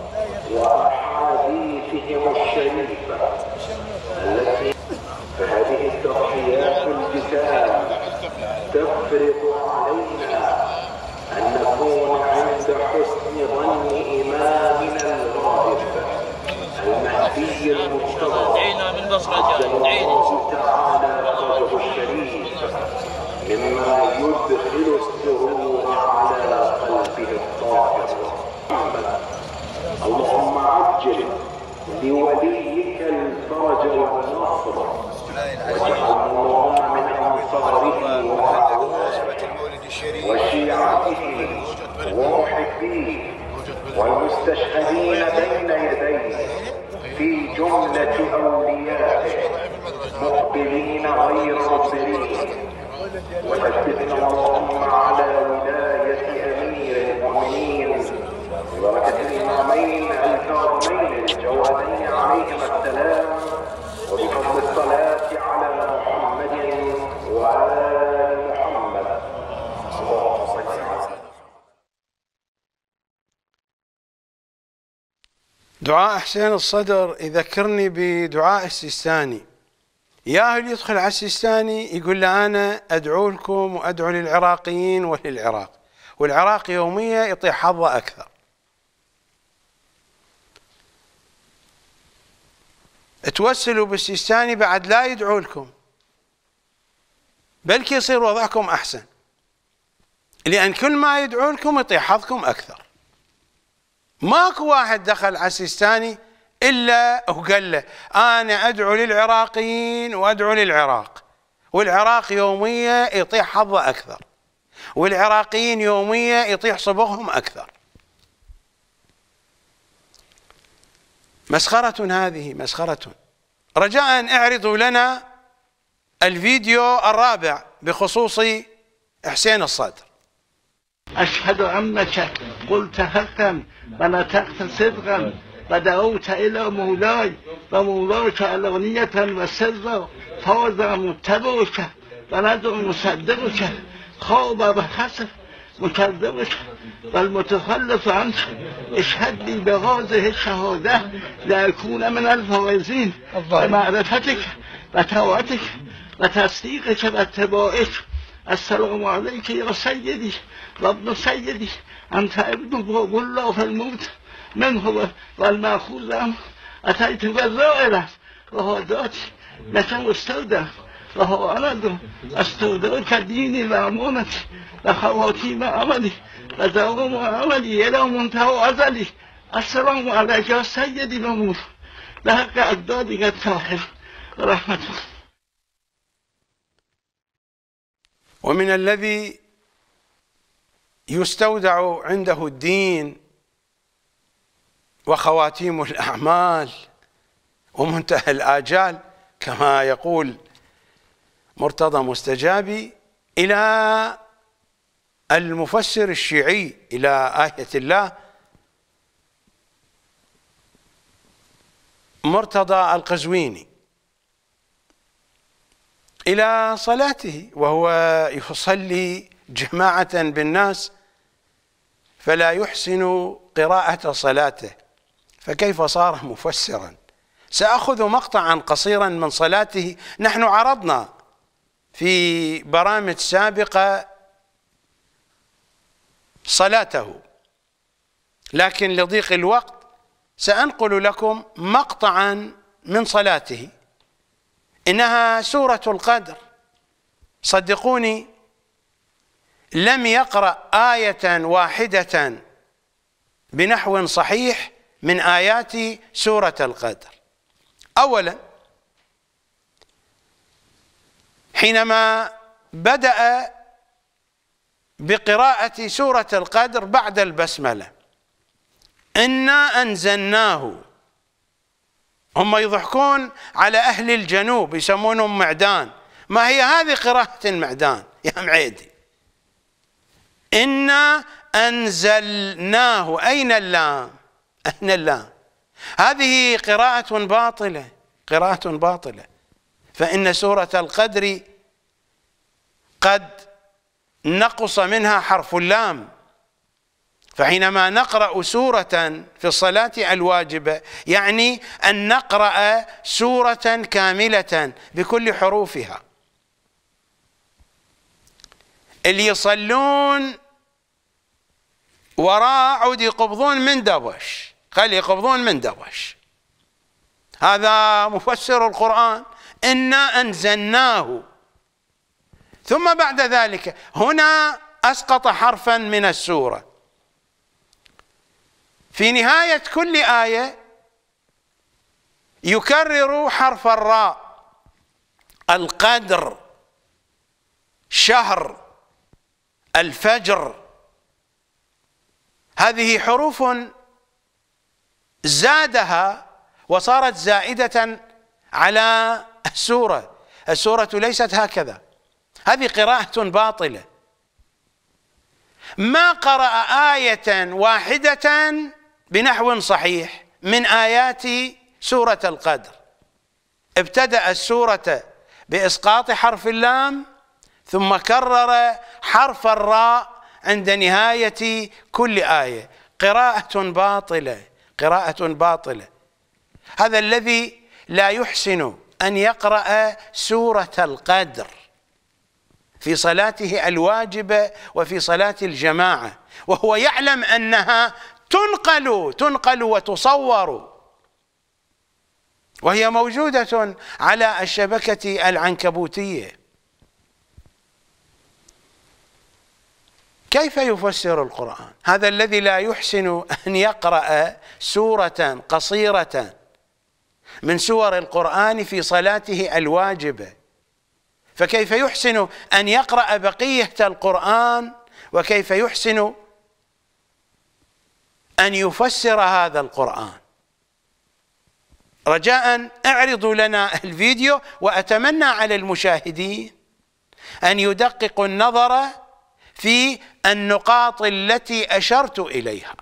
وأحاديثهم الشريفة التي فهذه التضحيات الجسام تفرض علينا أن نكون عند حسن ظن إمامنا الغائب المهدي المرتضى عجل الله تعالى فرجه الشريف، مما يدخل السرور على قلبه الطاهر. وشيعته ومحبيه والمستشهدين بين يديه في جملة أوليائه مقبلين غير مدبرين. وثبتنا اللهم على ولاية أمير المؤمنين ببركة الإمامين الكرمين الجوادين عليهما السلام، وبفضل الصلاة على محمد وآل محمد. اللهم صل على دعاء حسين الصدر يذكرني بدعاء السيستاني. ياهل يدخل على السيستاني يقول له أنا أدعو لكم وأدعو للعراقيين وللعراق، والعراق يوميا يطيح حظه أكثر. توسلوا بالسيستاني بعد لا يدعو لكم، بلكي يصير وضعكم أحسن، لأن كل ما يدعو لكم يطيح حظكم أكثر. ماكو واحد دخل على السيستاني إلا وقال له أنا أدعو للعراقيين وأدعو للعراق، والعراق يوميا يطيح حظه أكثر، والعراقيين يوميا يطيح صبغهم أكثر. مسخرة هذه، مسخرة. رجاء اعرضوا لنا الفيديو الرابع بخصوص حسين الصدر. أشهد أنك قلت حقا ونطقت صدقا ودعوت إلى مولاي ومولاك علانية وسرا، فاز متبعك وندعو مصدقك، خاب وخسف مكذبك والمتخلف عنك. اشهد لي بهذه الشهادة لأكون من الفائزين بمعرفتك وطاعتك وتصديقك واتباعك. السلام عليك يا سيدي وابن سيدي، أنت ابن باب الله في الموت منه والمأخوذ عنه. أتيت بالزائرة وهداتي لك مستودع، وهو أنا أستودعك ديني وأمانتي وخواتيم عملي ودوام عملي إلى منتهى أزلي. السلام عليك يا سيدي مموت بحق أجدادك الطاهر ورحمة الله. ومن الذي يستودع عنده الدين وخواتيم الأعمال ومنتهى الآجال كما يقول مرتضى مستجابي، إلى المفسر الشيعي إلى آية الله مرتضى القزويني، إلى صلاته وهو يصلي جماعة بالناس فلا يحسن قراءة صلاته، فكيف صار مفسرا؟ سأخذ مقطعا قصيرا من صلاته. نحن عرضنا في برامج سابقة صلاته، لكن لضيق الوقت سأنقل لكم مقطعا من صلاته. إنها سورة القدر، صدقوني لم يقرأ آية واحدة بنحو صحيح من آيات سورة القدر. أولا، حينما بدأ بقراءة سورة القدر بعد البسملة، إنا أنزلناه، هم يضحكون على أهل الجنوب يسمونهم معدان، ما هي هذه قراءة المعدان يا معيدي؟ إنا أنزلناه، أين اللام؟ أين اللام؟ هذه قراءة باطلة، قراءة باطلة. فإن سورة القدر قد نقص منها حرف اللام، فحينما نقرأ سورة في الصلاة الواجبة يعني أن نقرأ سورة كاملة بكل حروفها. اللي يصلون وراء عود يقبضون من دبش، خلي يقبضون من دبش. هذا مفسر القرآن، إنا أنزلناه. ثم بعد ذلك هنا أسقط حرفا من السورة. في نهاية كل آية يكرر حرف الراء. القدر، شهر، الفجر، هذه حروف زادها وصارت زائدة على السورة. السورة ليست هكذا، هذه قراءة باطلة. ما قرأ آية واحدة بنحو صحيح من آيات سورة القدر. ابتدأ السورة بإسقاط حرف اللام، ثم كرر حرف الراء عند نهاية كل آية. قراءة باطلة، قراءة باطلة. هذا الذي لا يحسن أن يقرأ سورة القدر في صلاته الواجبة وفي صلاة الجماعة، وهو يعلم أنها تنقل وتصور، وهي موجودة على الشبكة العنكبوتية. كيف يفسر القرآن؟ هذا الذي لا يحسن أن يقرأ سورة قصيرة من سور القرآن في صلاته الواجبة، فكيف يحسن أن يقرأ بقية القرآن؟ وكيف يحسن أن يفسر هذا القرآن؟ رجاء اعرضوا لنا الفيديو، وأتمنى على المشاهدين أن يدققوا النظر في النقاط التي أشرت إليها.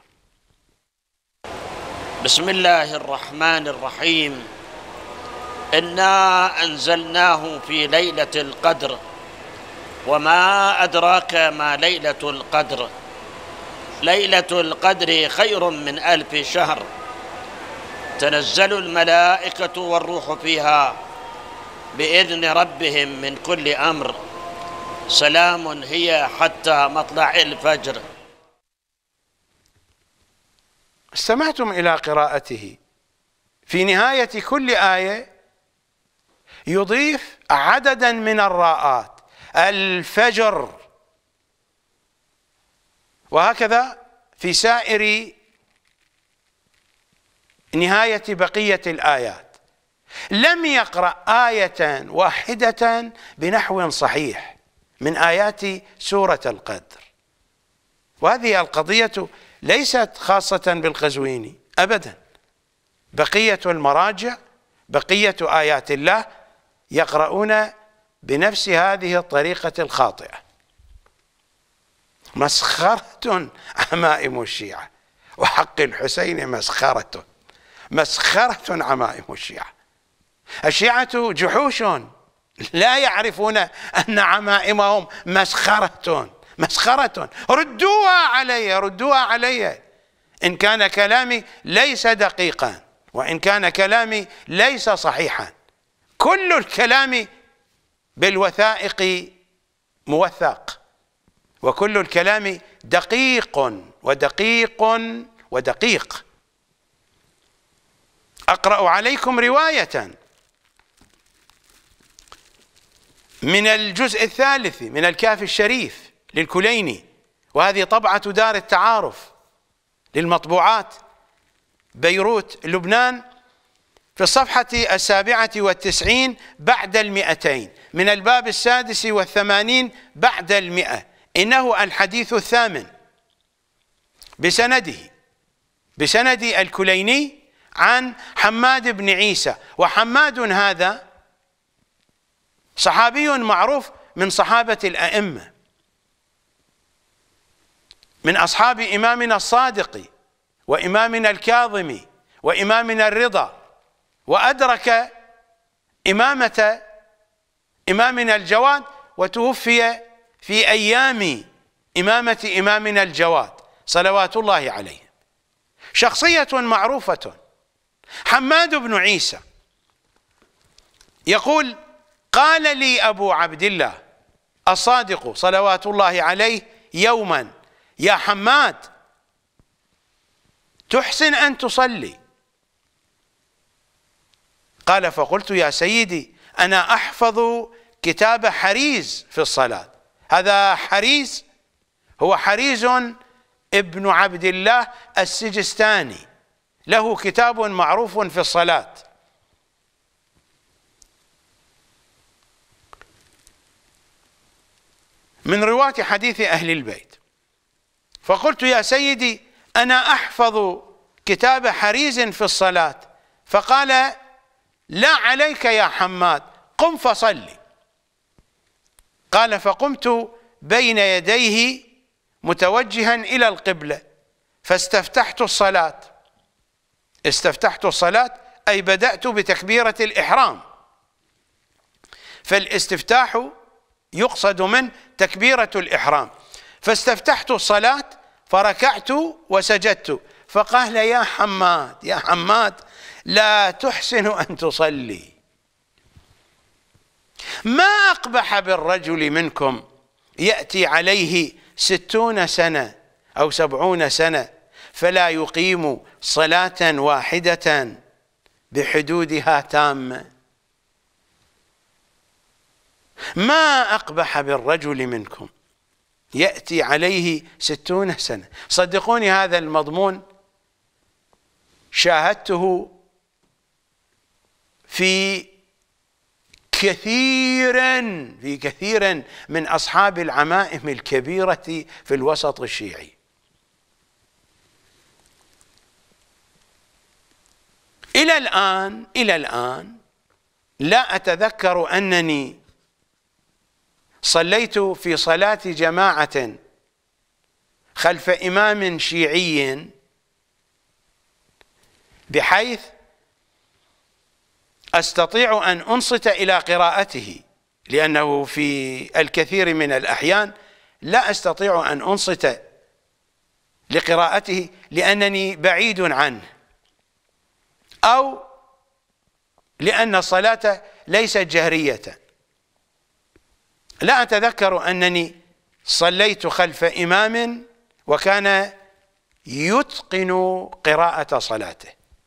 بسم الله الرحمن الرحيم. إنا أنزلناه في ليلة القدر، وما أدراك ما ليلة القدر. ليلة القدر خير من 1000 شهر، تنزل الملائكة والروح فيها بإذن ربهم من كل أمر، سلام هي حتى مطلع الفجر. استمعتم إلى قراءته. في نهاية كل آية يضيف عددا من الراءات، الفجر، وهكذا في سائر نهاية بقية الآيات. لم يقرأ آية واحدة بنحو صحيح من آيات سورة القدر. وهذه القضية ليست خاصة بالقزويني أبدا، بقية المراجع، بقية آيات الله يقرؤون بنفس هذه الطريقة الخاطئة. مسخرة عمائم الشيعة، وحق الحسين مسخرة، مسخرة عمائم الشيعة. الشيعة جحوش لا يعرفون أن عمائمهم مسخرة، مسخرة. ردوها علي، ردوها علي إن كان كلامي ليس دقيقا، وإن كان كلامي ليس صحيحا. كل الكلام بالوثائق موثق، وكل الكلام دقيق ودقيق ودقيق. أقرأ عليكم رواية من الجزء الثالث من الكافي الشريف للكليني، وهذه طبعة دار التعارف للمطبوعات بيروت لبنان، في الصفحة 97 بعد 200 من الباب 86 بعد 100. إنه الحديث الثامن بسند الكليني عن حماد بن عيسى. وحماد هذا صحابي معروف من صحابة الأئمة، من أصحاب إمامنا الصادق وإمامنا الكاظم وإمامنا الرضا، وأدرك إمامة إمامنا الجواد، وتوفي في أيام إمامة إمامنا الجواد صلوات الله عليه. شخصية معروفة. حماد بن عيسى يقول: قال لي أبو عبد الله الصادق صلوات الله عليه يوما: يا حماد، تحسن أن تصلي؟ قال: فقلت: يا سيدي، أنا أحفظ كتاب حريز في الصلاة. هذا حريز هو حريز ابن عبد الله السجستاني، له كتاب معروف في الصلاة. من رواة حديث أهل البيت، فقلت يا سيدي أنا أحفظ كتاب حريز في الصلاة، فقال لا عليك يا حماد، قم فصلي. قال فقمت بين يديه متوجها إلى القبلة فاستفتحت الصلاة. استفتحت الصلاة أي بدأت بتكبيرة الإحرام، فالاستفتاح يقصد من تكبيرة الإحرام. فاستفتحت الصلاة فركعت وسجدت، فقال يا حماد يا حماد لا تحسن أن تصلي، ما أقبح بالرجل منكم يأتي عليه 60 سنة أو 70 سنة فلا يقيم صلاة واحدة بحدودها تامة. ما أقبح بالرجل منكم يأتي عليه 60 سنة. صدقوني هذا المضمون شاهدته في كثير من أصحاب العمائم الكبيرة في الوسط الشيعي. إلى الآن لا أتذكر أنني صليت في صلاة جماعة خلف إمام شيعي بحيث أستطيع أن أنصت إلى قراءته، لأنه في الكثير من الأحيان لا أستطيع أن أنصت لقراءته لأنني بعيد عنه، أو لأن الصلاة ليست جهرية. لا أتذكر أنني صليت خلف إمام وكان يتقن قراءة صلاته،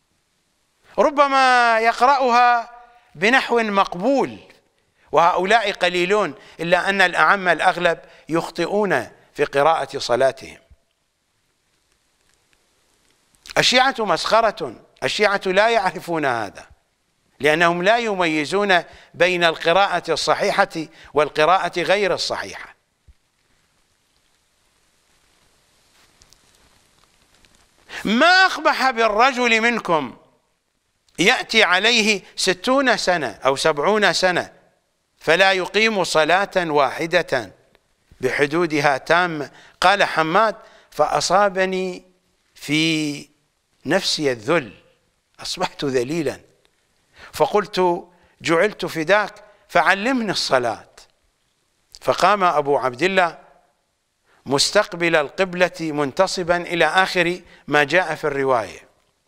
ربما يقرأها بنحو مقبول، وهؤلاء قليلون، إلا أن الأعم الأغلب يخطئون في قراءة صلاتهم. الشيعة مسخرة، الشيعة لا يعرفون هذا، لأنهم لا يميزون بين القراءة الصحيحة والقراءة غير الصحيحة. ما أقبح بالرجل منكم يأتي عليه 60 سنة أو 70 سنة فلا يقيم صلاة واحدة بحدودها تامة. قال حماد فأصابني في نفسي الذل، أصبحت ذليلا، فقلت جعلت فداك فعلمني الصلاة. فقام أبو عبد الله مستقبل القبلة منتصبا إلى آخر ما جاء في الرواية.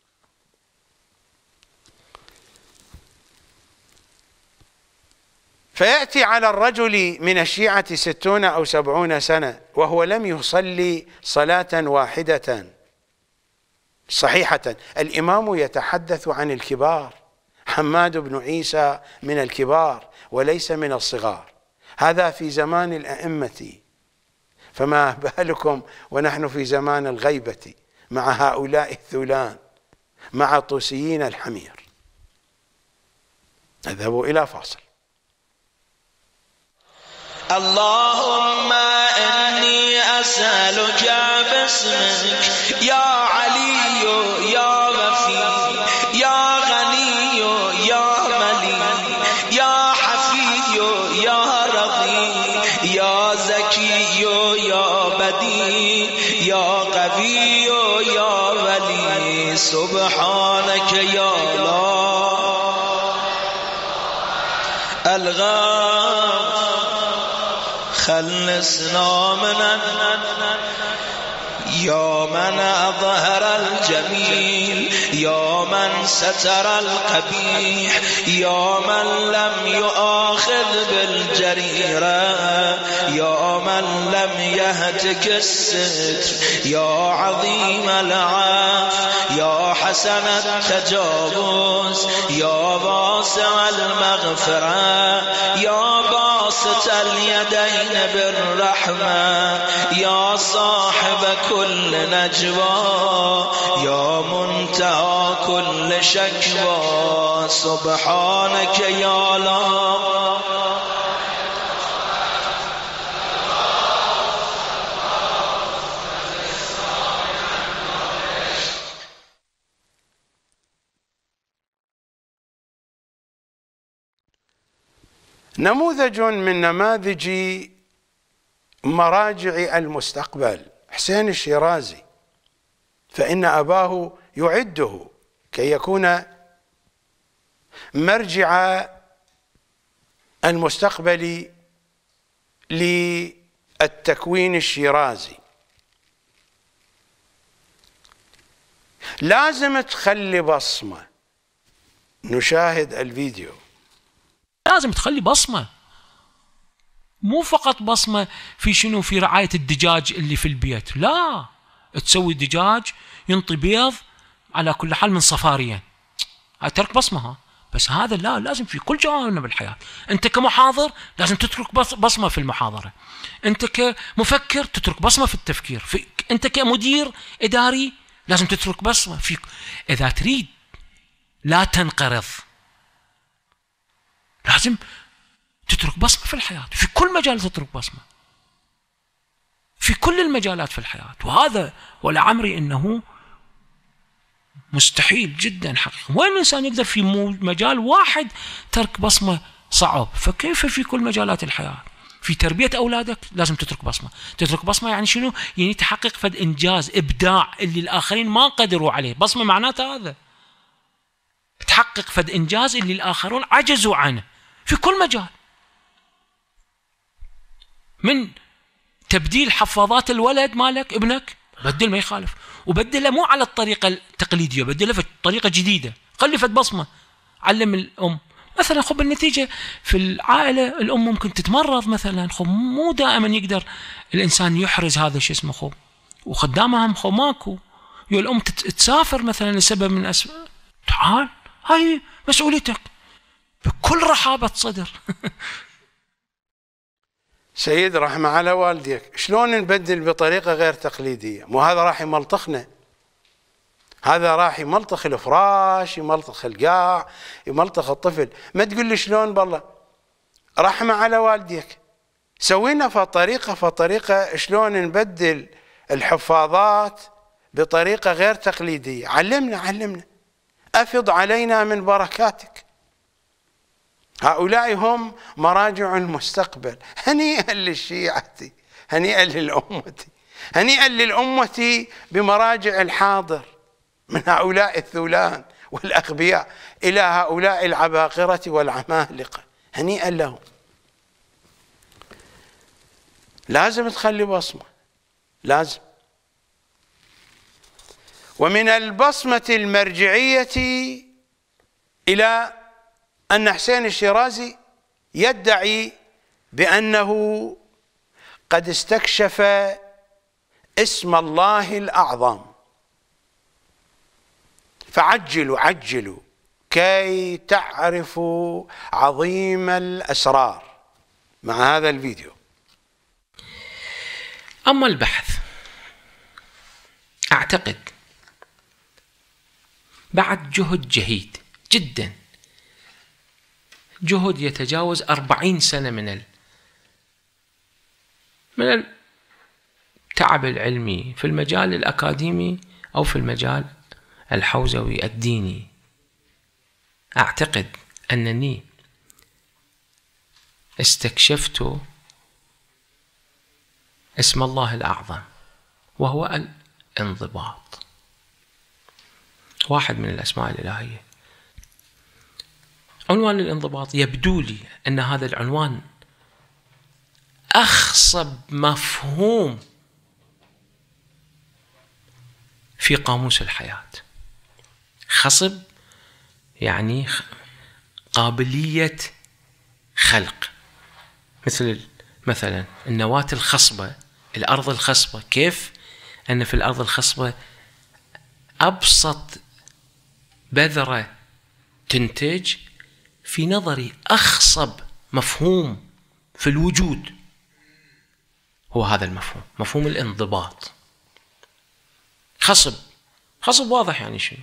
فيأتي على الرجل من الشيعة 60 أو 70 سنة وهو لم يصلي صلاة واحدة صحيحة. الإمام يتحدث عن الكبار، حماد بن عيسى من الكبار وليس من الصغار، هذا في زمان الأئمة، فما بالكم ونحن في زمان الغيبة مع هؤلاء الثولان، مع الطوسيين الحمير. نذهب إلى فاصل. اللهم إني أسألك باسمك يا علي يا غفي يا غني يا ملي يا حفي يا رضي يا زكي يا بدي يا قوي يا ولي سبحانك يا الله الغاف خلصنا من يا من أظهر الجميل يا من ستر القبيح يا من لم يؤاخذ بالجريرة يا من لم يهتك الستر يا عظيم العفو يا حسن التجاوز يا واسع المغفرة يا باسط اليدين بالرحمة يا صاحب كل نجوى يا منتهى كل شكوى سبحانك يا الله نموذج من نماذج مراجع المستقبل حسين الشيرازي، فإن أباه يعده كي يكون مرجع المستقبل للتكوين الشيرازي. لازم تخلي بصمة. نشاهد الفيديو. لازم تخلي بصمة، مو فقط بصمة في شنو، في رعاية الدجاج اللي في البيت، لا، تسوي دجاج ينطي بيض على كل حال من صفارين، ترك بصمة. بس هذا لا، لازم في كل جوانب الحياة. أنت كمحاضر لازم تترك بصمة في المحاضرة، أنت كمفكر تترك بصمة في التفكير، أنت كمدير إداري لازم تترك بصمة في. إذا تريد لا تنقرض لازم تترك بصمة في الحياة، في كل مجال تترك بصمة، في كل المجالات في الحياة. وهذا ولا عمري أنه مستحيل جدا حقيقة. وين الإنسان يقدر في مجال واحد ترك بصمة صعب، فكيف في كل مجالات الحياة؟ في تربية أولادك لازم تترك بصمة. تترك بصمة يعني شنو؟ يعني تحقق فد إنجاز، إبداع اللي الآخرين ما قدروا عليه. بصمة معناتها هذا، تحقق فد إنجاز اللي الآخرون عجزوا عنه في كل مجال. من تبديل حفاضات الولد مالك ابنك، بدل ما يخالف، وبدله مو على الطريقة التقليدية، بدله في طريقة جديدة، خلي فد بصمة. علم الأم مثلا، خب النتيجة في العائلة الأم ممكن تتمرض مثلا، خب مو دائما يقدر الإنسان يحرز هذا شو اسمه، خب وخدامها هم خب ماكو، يو الأم تسافر مثلا لسبب من أسباب، تعال هاي مسؤوليتك بكل رحابة صدر. سيد رحمة على والديك، شلون نبدل بطريقة غير تقليدية؟ مو هذا راح يملطخنا، هذا راح يملطخ الفراش، يملطخ القاع، يملطخ الطفل. ما تقول لي شلون، بالله رحمة على والديك، سوينا فطريقة شلون نبدل الحفاظات بطريقة غير تقليدية. علمنا، أفض علينا من بركاتك. هؤلاء هم مراجع المستقبل. هنيئا للشيعة، هنيئا للأمة، هنيئا للأمة بمراجع الحاضر، من هؤلاء الثولان والأغبياء إلى هؤلاء العباقرة والعمالقة، هنيئا لهم. لازم تخلي بصمة، لازم. ومن البصمة المرجعية إلى أن حسين الشيرازي يدعي بأنه قد استكشف اسم الله الأعظم، فعجلوا كي تعرفوا عظيم الأسرار مع هذا الفيديو. أما البحث، أعتقد بعد جهد جهيد جدا، جهد يتجاوز 40 سنة من التعب العلمي في المجال الأكاديمي أو في المجال الحوزوي الديني، أعتقد أنني استكشفت اسم الله الأعظم، وهو الانضباط، واحد من الأسماء الإلهية. عنوان الانضباط يبدو لي أن هذا العنوان أخصب مفهوم في قاموس الحياة. خصب يعني قابلية خلق، مثلا النواة الخصبة، الأرض الخصبة. كيف أن في الأرض الخصبة أبسط بذرة تنتج، في نظري أخصب مفهوم في الوجود هو هذا المفهوم، مفهوم الانضباط. خصب واضح يعني شنو.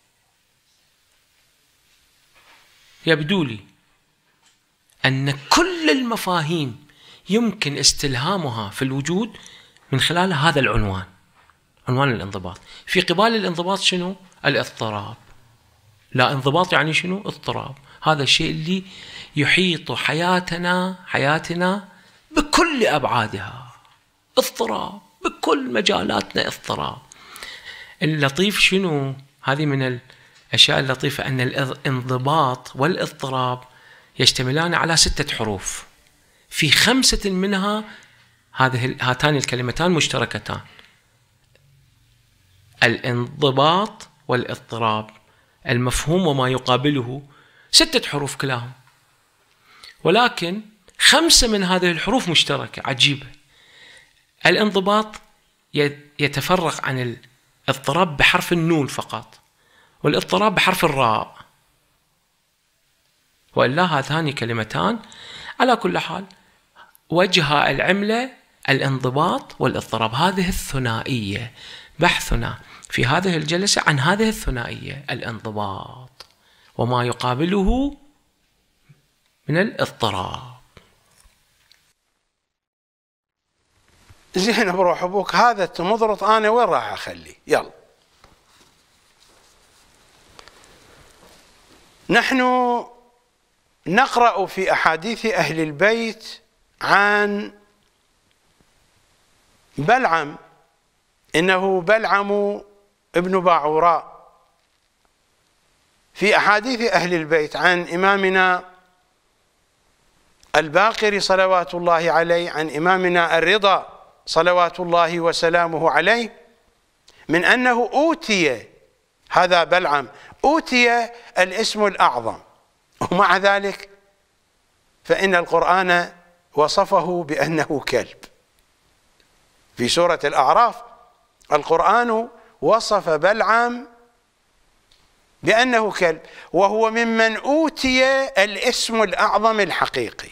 يبدو لي أن كل المفاهيم يمكن استلهامها في الوجود من خلال هذا العنوان، عنوان الانضباط. في قبال الانضباط شنو؟ الاضطراب. لا انضباط يعني شنو؟ اضطراب. هذا الشيء اللي يحيط حياتنا بكل أبعادها، اضطراب بكل مجالاتنا، اضطراب. اللطيف شنو؟ هذه من الأشياء اللطيفة أن الانضباط والاضطراب يشتملان على 6 حروف، في 5 منها هاتان الكلمتان مشتركتان، الانضباط والاضطراب، المفهوم وما يقابله 6 حروف كلاهم، ولكن 5 من هذه الحروف مشتركة عجيبة. الانضباط يتفرق عن الاضطراب بحرف النون فقط، والاضطراب بحرف الراء، وإلا هاتان كلمتان على كل حال وجه العملة الانضباط والاضطراب. هذه الثنائية، بحثنا في هذه الجلسة عن هذه الثنائية، الانضباط وما يقابله من الاضطراب. زين بروح ابوك هذا التمضرط انا وين راح اخليه؟ يلا. نحن نقرأ في أحاديث أهل البيت عن بلعم، إنه بلعم ابن باعوراء. في أحاديث أهل البيت عن إمامنا الباقر صلوات الله عليه، عن إمامنا الرضا صلوات الله وسلامه عليه، من أنه أوتي، هذا بلعم أوتي الاسم الأعظم، ومع ذلك فإن القرآن وصفه بأنه كلب. في سورة الأعراف القرآن وصف بلعم بأنه كلب، وهو ممن أوتي الاسم الأعظم الحقيقي.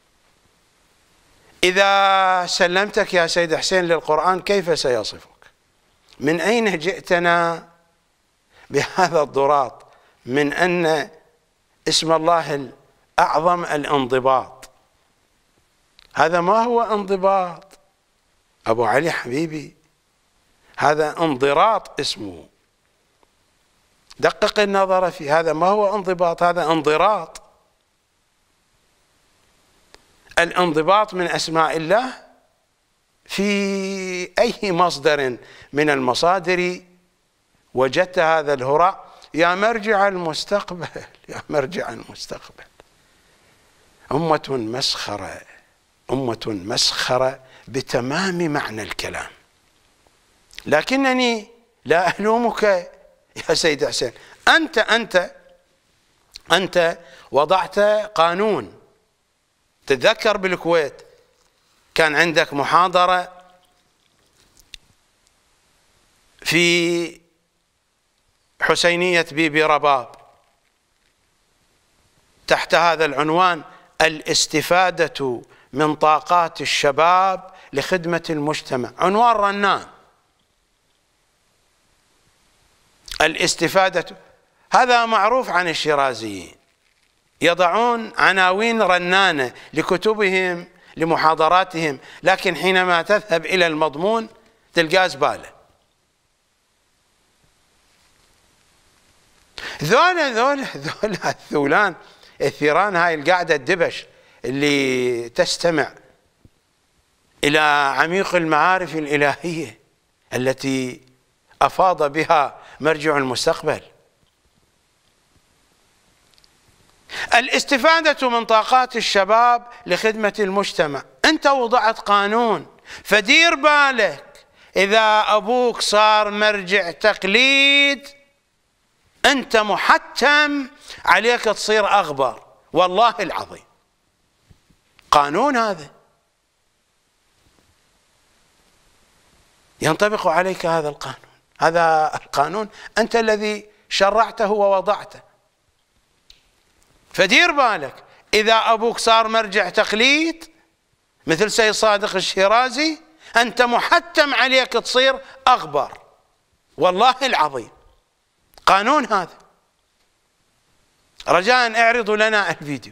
إذا سلمتك يا سيد حسين للقرآن كيف سيصفك؟ من أين جئتنا بهذا الضراط من أن اسم الله الأعظم الانضباط؟ هذا ما هو انضباط أبو علي حبيبي، هذا انضراط اسمه. دقق النظر في هذا، ما هو انضباط، هذا انضراط. الانضباط من أسماء الله في أي مصدر من المصادر وجدت هذا الهراء، يا مرجع المستقبل، يا مرجع المستقبل. أمة مسخرة، أمة مسخرة بتمام معنى الكلام. لكنني لا ألومك يا سيد حسين، أنت وضعت قانون. تتذكر بالكويت كان عندك محاضرة في حسينية بيبي رباب تحت هذا العنوان: الاستفادة من طاقات الشباب لخدمة المجتمع. عنوان رنان، الاستفادة. هذا معروف عن الشيرازيين، يضعون عناوين رنانة لكتبهم لمحاضراتهم، لكن حينما تذهب إلى المضمون تلقاه زبالة. ذولا الثولان الثيران، هاي القاعدة الدبش اللي تستمع إلى عميق المعارف الإلهية التي أفاض بها مرجع المستقبل. الاستفادة من طاقات الشباب لخدمة المجتمع. أنت وضعت قانون، فدير بالك إذا أبوك صار مرجع تقليد أنت محتم عليك تصير أغبر، والله العظيم. قانون هذا ينطبق عليك، هذا القانون، هذا القانون أنت الذي شرعته ووضعته. فدير بالك إذا أبوك صار مرجع تقليد مثل سيد صادق الشيرازي أنت محتم عليك تصير أغبر، والله العظيم. قانون هذا. رجاء اعرضوا لنا الفيديو.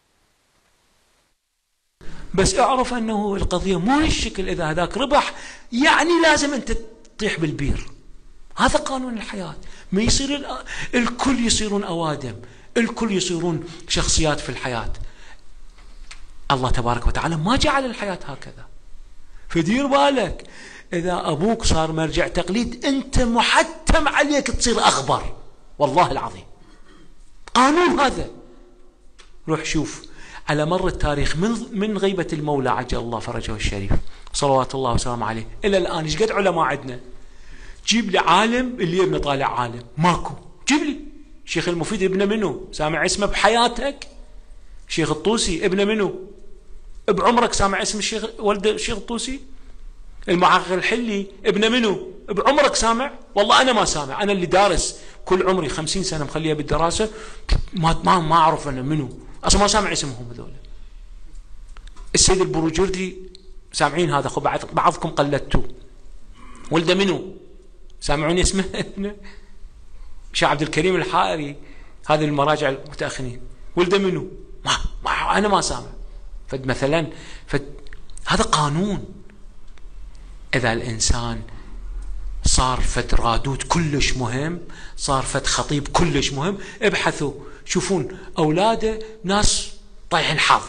بس اعرف أنه القضية مو هالشكل، إذا هذاك ربح يعني لازم أنت تطيح بالبير. هذا قانون الحياة، ما يصير الكل يصيرون أوادم. الكل يصيرون شخصيات في الحياة. الله تبارك وتعالى ما جعل الحياة هكذا. فدير بالك إذا أبوك صار مرجع تقليد أنت محتم عليك تصير أخبر، والله العظيم قانون هذا. روح شوف على مر التاريخ من غيبة المولى عجل الله فرجه الشريف صلوات الله وسلامه عليه إلى الآن إيش قد علماء عندنا. جيب لي عالم اللي ابنه طالع عالم، ماكو. جيب لي شيخ المفيد ابنه منه سامع اسمه بحياتك؟ شيخ الطوسي ابنه منه بعمرك سامع اسم الشيخ ولد الشيخ الطوسي؟ المحقق الحلي ابنه منه بعمرك سامع؟ والله أنا ما سامع، أنا اللي دارس كل عمري 50 سنة مخليها بالدراسة ما أعرف أنا منه أصلا، ما سامع اسمهم هذول. السيد البروجردي سامعين هذا؟ خب بعضكم قلدتوه. ولده منه سامعون اسمه؟ شيخ عبد الكريم الحائري هذه المراجع المتأخرين ولده منه؟ ما أنا ما سامع. فد مثلا هذا قانون. إذا الإنسان صار فد رادود كلش مهم، صار فد خطيب كلش مهم، ابحثوا شوفون أولاده ناس طايح الحظ.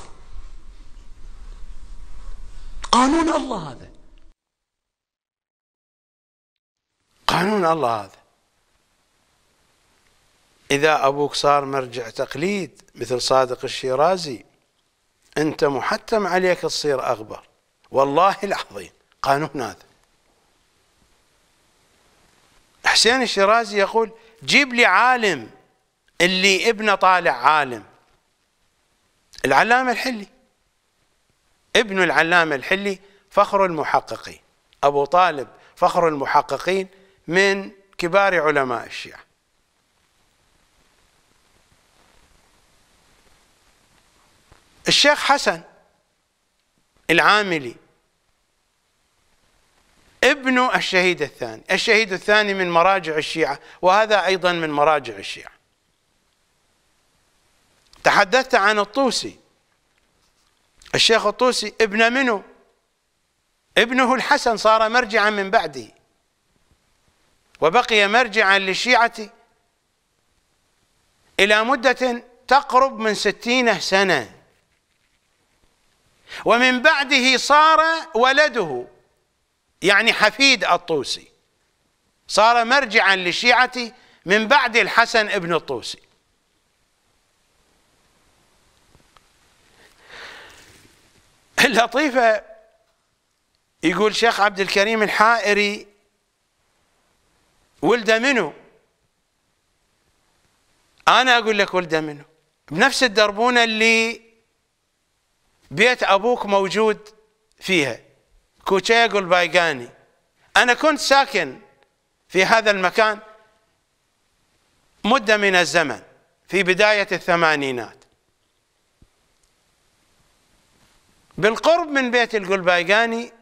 قانون الله هذا، قانون الله هذا. إذا أبوك صار مرجع تقليد مثل صادق الشيرازي أنت محتم عليك تصير أخبر، والله العظيم قانون هذا. حسين الشيرازي يقول جيب لي عالم اللي ابنه طالع عالم. العلامة الحلي ابن العلامة الحلي فخر المحققين، أبو طالب فخر المحققين من كبار علماء الشيعة. الشيخ حسن العاملي ابن الشهيد الثاني، الشهيد الثاني من مراجع الشيعة، وهذا أيضا من مراجع الشيعة. تحدثت عن الطوسي، الشيخ الطوسي ابن منه؟ ابنه الحسن صار مرجعا من بعده، وبقي مرجعا للشيعة إلى مدة تقرب من 60 سنة، ومن بعده صار ولده يعني حفيد الطوسي صار مرجعا للشيعة من بعد الحسن ابن الطوسي. اللطيفة يقول شيخ عبد الكريم الحائري ولده منه؟ أنا أقول لك ولده منه بنفس الدربونة اللي بيت أبوك موجود فيها، كوتشيغ البايقاني. أنا كنت ساكن في هذا المكان مدة من الزمن في بداية الثمانينات، بالقرب من بيت القلبايقاني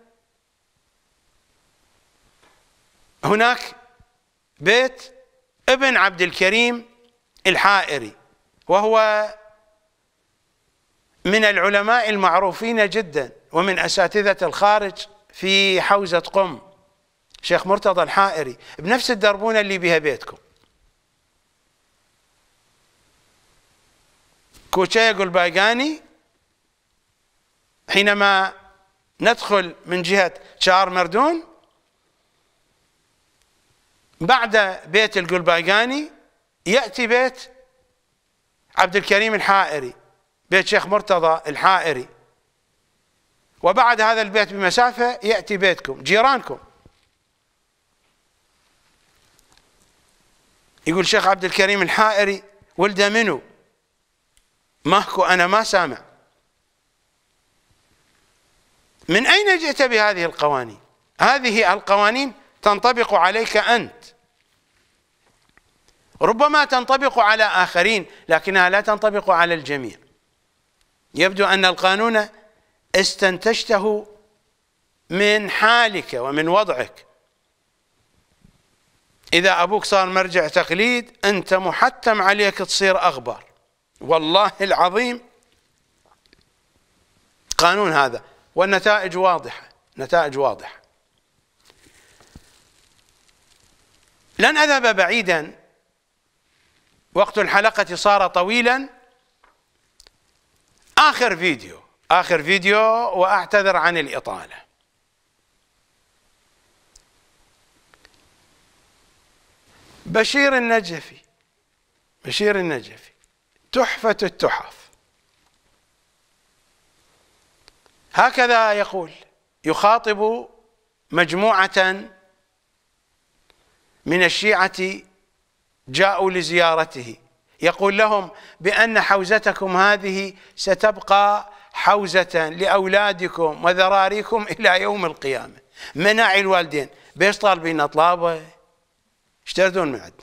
هناك بيت ابن عبد الكريم الحائري، وهو من العلماء المعروفين جدا ومن أساتذة الخارج في حوزة قم، شيخ مرتضى الحائري، بنفس الدربونة اللي بها بيتكم. كوتشيغ البايقاني حينما ندخل من جهة شار مردون بعد بيت القلبايقاني يأتي بيت عبد الكريم الحائري، بيت شيخ مرتضى الحائري، وبعد هذا البيت بمسافة يأتي بيتكم جيرانكم. يقول شيخ عبد الكريم الحائري ولده منه؟ ماكو، أنا ما سامع. من أين جئت بهذه القوانين؟ هذه القوانين تنطبق عليك أنت، ربما تنطبق على آخرين لكنها لا تنطبق على الجميع. يبدو أن القانون استنتجته من حالك ومن وضعك. إذا أبوك صار مرجع تقليد أنت محتم عليك تصير أخبار، والله العظيم قانون هذا، والنتائج واضحة، نتائج واضحة. لن أذهب بعيدا وقت الحلقة صار طويلا. آخر فيديو وأعتذر عن الإطالة. بشير النجفي تحفة التحف، هكذا يقول، يخاطب مجموعة من الشيعة جاءوا لزيارته، يقول لهم بأن حوزتكم هذه ستبقى حوزة لأولادكم وذراريكم إلى يوم القيامة. مناعي الوالدين بيش طالبين أطلابه؟ ايش تردون من عد؟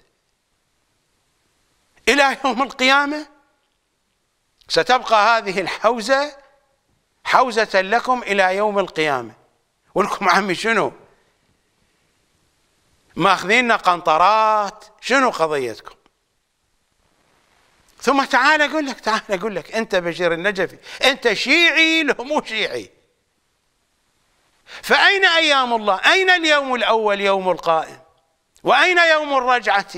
إلى يوم القيامة ستبقى هذه الحوزة حوزة لكم إلى يوم القيامة. ولكم عمي شنو؟ ماخذيننا قنطرات، شنو قضيتكم؟ ثم تعال أقول لك أنت بشير النجفي، أنت شيعي له مو شيعي. فأين أيام الله؟ أين اليوم الأول يوم القائم؟ وأين يوم الرجعة؟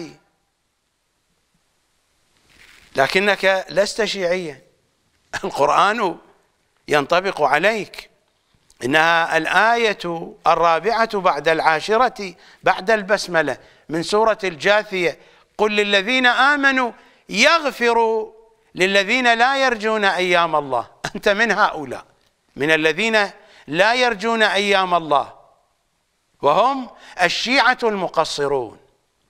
لكنك لست شيعيا، القرآن ينطبق عليك. إنها الآية 4 بعد 10 بعد البسملة من سورة الجاثية: قل للذين آمنوا يغفروا للذين لا يرجون أيام الله. أنت من هؤلاء، من الذين لا يرجون أيام الله، وهم الشيعة المقصرون.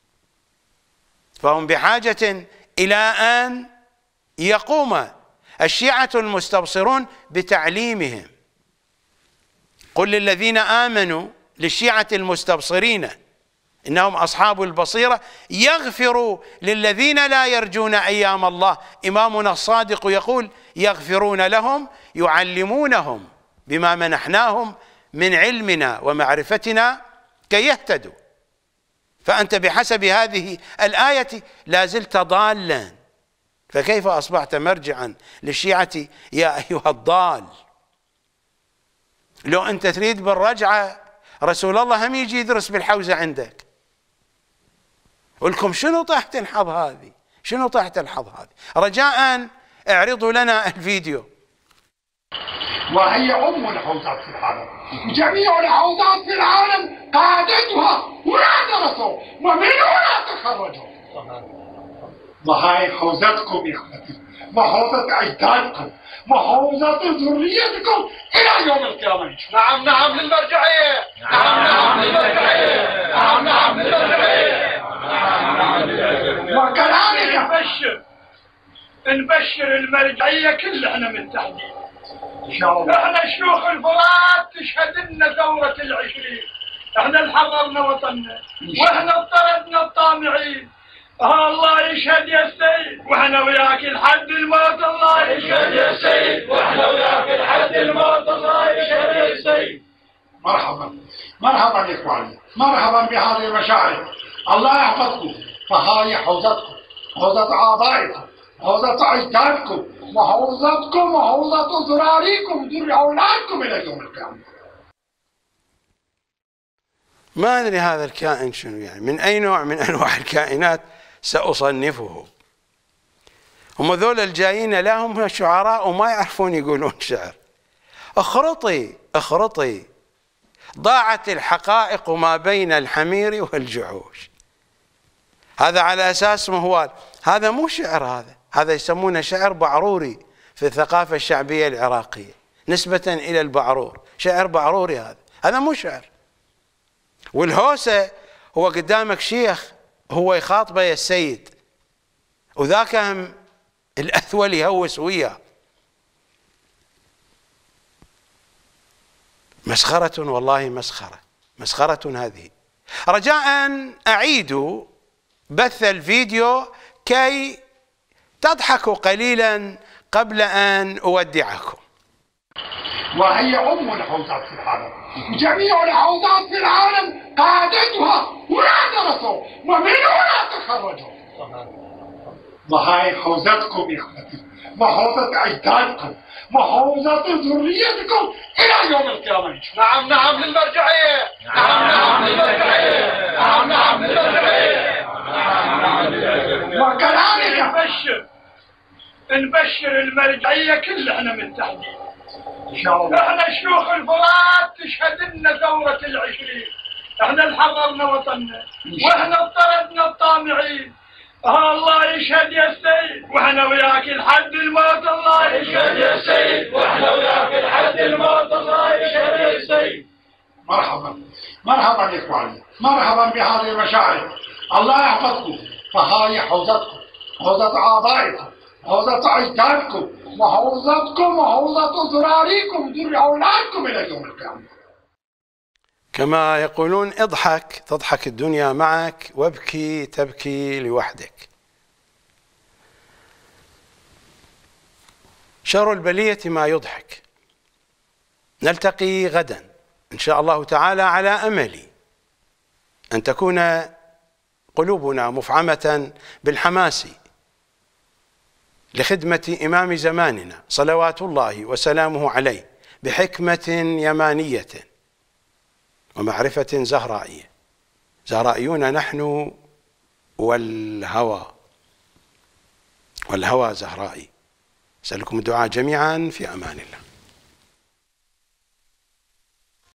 فهم بحاجة إلى أن يقوم الشيعة المستبصرون بتعليمهم. قل للذين آمنوا، للشيعة المستبصرين إنهم أصحاب البصيرة، يغفروا للذين لا يرجون أيام الله. إمامنا الصادق يقول: يغفرون لهم، يعلمونهم بما منحناهم من علمنا ومعرفتنا كي يهتدوا. فأنت بحسب هذه الآية لا زلت ضالا، فكيف أصبحت مرجعا للشيعة يا أيها الضال؟ لو أنت تريد بالرجعة رسول الله هم يجي يدرس بالحوزة عندك. ولكم شنو طاحت الحظ هذه؟ شنو طاحت الحظ هذه؟ رجاء اعرضوا لنا الفيديو. وهي أم الحوزات في العالم، جميع الحوزات في العالم قادتها ولا درسوا ومن هنا تخرجوا. وهي حوزتكم يا اخوتي، وحوزة أجدادكم، وحوزة ذريتكم إلى يوم القيامة. نعم نعم للمرجعية، نعم نعم للمرجعية، نعم نعم للمرجعية. وكذلك نبشر المرجعية كلنا من تحديد. إن شاء الله. احنا شيوخ الفرات تشهد لنا ثورة 20، احنا اللي حضرنا وطننا، واحنا اضطردنا الطامعين. الله يشهد يا سيد، واحنا وياك لحد الموت. الله يشهد يا سيد، واحنا وياك لحد الموت. الله يشهد يا سيد. مرحبا مرحبا يا اخواني، مرحبا بهذه المشاعر. الله يحفظكم. فهاي حوزتكم، حوزة آبائكم، حوزة أجدادكم، وحوزتكم وحوزة ذراريكم، ذري أولادكم إلى يوم القيامة. ما أدري هذا الكائن شنو يعني، من أي نوع من أنواع الكائنات سأصنفه. هم ذول الجايين لهم شعراء وما يعرفون يقولون شعر. اخرطي ضاعت الحقائق ما بين الحمير والجحوش. هذا على أساس مهوال. هذا مو شعر، هذا يسمونه شعر بعروري في الثقافة الشعبية العراقية نسبة إلى البعرور. شعر بعروري هذا مو شعر. والهوسة هو قدامك شيخ هو يخاطبه يا السيد، وذاك هم الأثول يهوس وياه. مسخرة والله، مسخرة هذه. رجاء أعيدوا بث الفيديو كي تضحكوا قليلا قبل أن أودعكم. وهي أم الحوزات في العالم، جميع الحوزات في العالم قادتها ولا درسوا ومن هنا تخرجوا. وهي حوزتكم يا اخوتي، وحوزة أجدادكم، وحوزة ذريتكم إلى يوم القيامة. نعم نعم للمرجعية، نعم نعم للمرجعية، نعم نعم للمرجعية. وكذلك نبشر المرجعية كلنا متحدين ان شاء الله. احنا شيوخ الفرات تشهد لنا ثورة العشرين، احنا اللي حررنا وطننا واحنا اضطردنا الطامعين. الله يشهد يا سيد واحنا وياك لحد الموت. الله يشهد يا سيد واحنا وياك لحد الموت. الله يشهد يا سيد. مرحبا مرحبا يا اخواني، مرحبا بهذه المشاعر. الله يحفظكم. فهاي حوزتكم، حوزة آبائكم، حوزة أجدادكم، وحوزتكم وحوزة ذراريكم، ذري أولادكم إلى يوم القيامة. كما يقولون اضحك تضحك الدنيا معك، وابكي تبكي لوحدك. شر البلية ما يضحك. نلتقي غدا إن شاء الله تعالى على أمل أن تكون قلوبنا مفعمة بالحماس لخدمة إمام زماننا صلوات الله وسلامه عليه بحكمة يمانية ومعرفة زهرائية. زهرائيون نحن والهوى زهرائي. أسألكم الدعاء جميعا في أمان الله.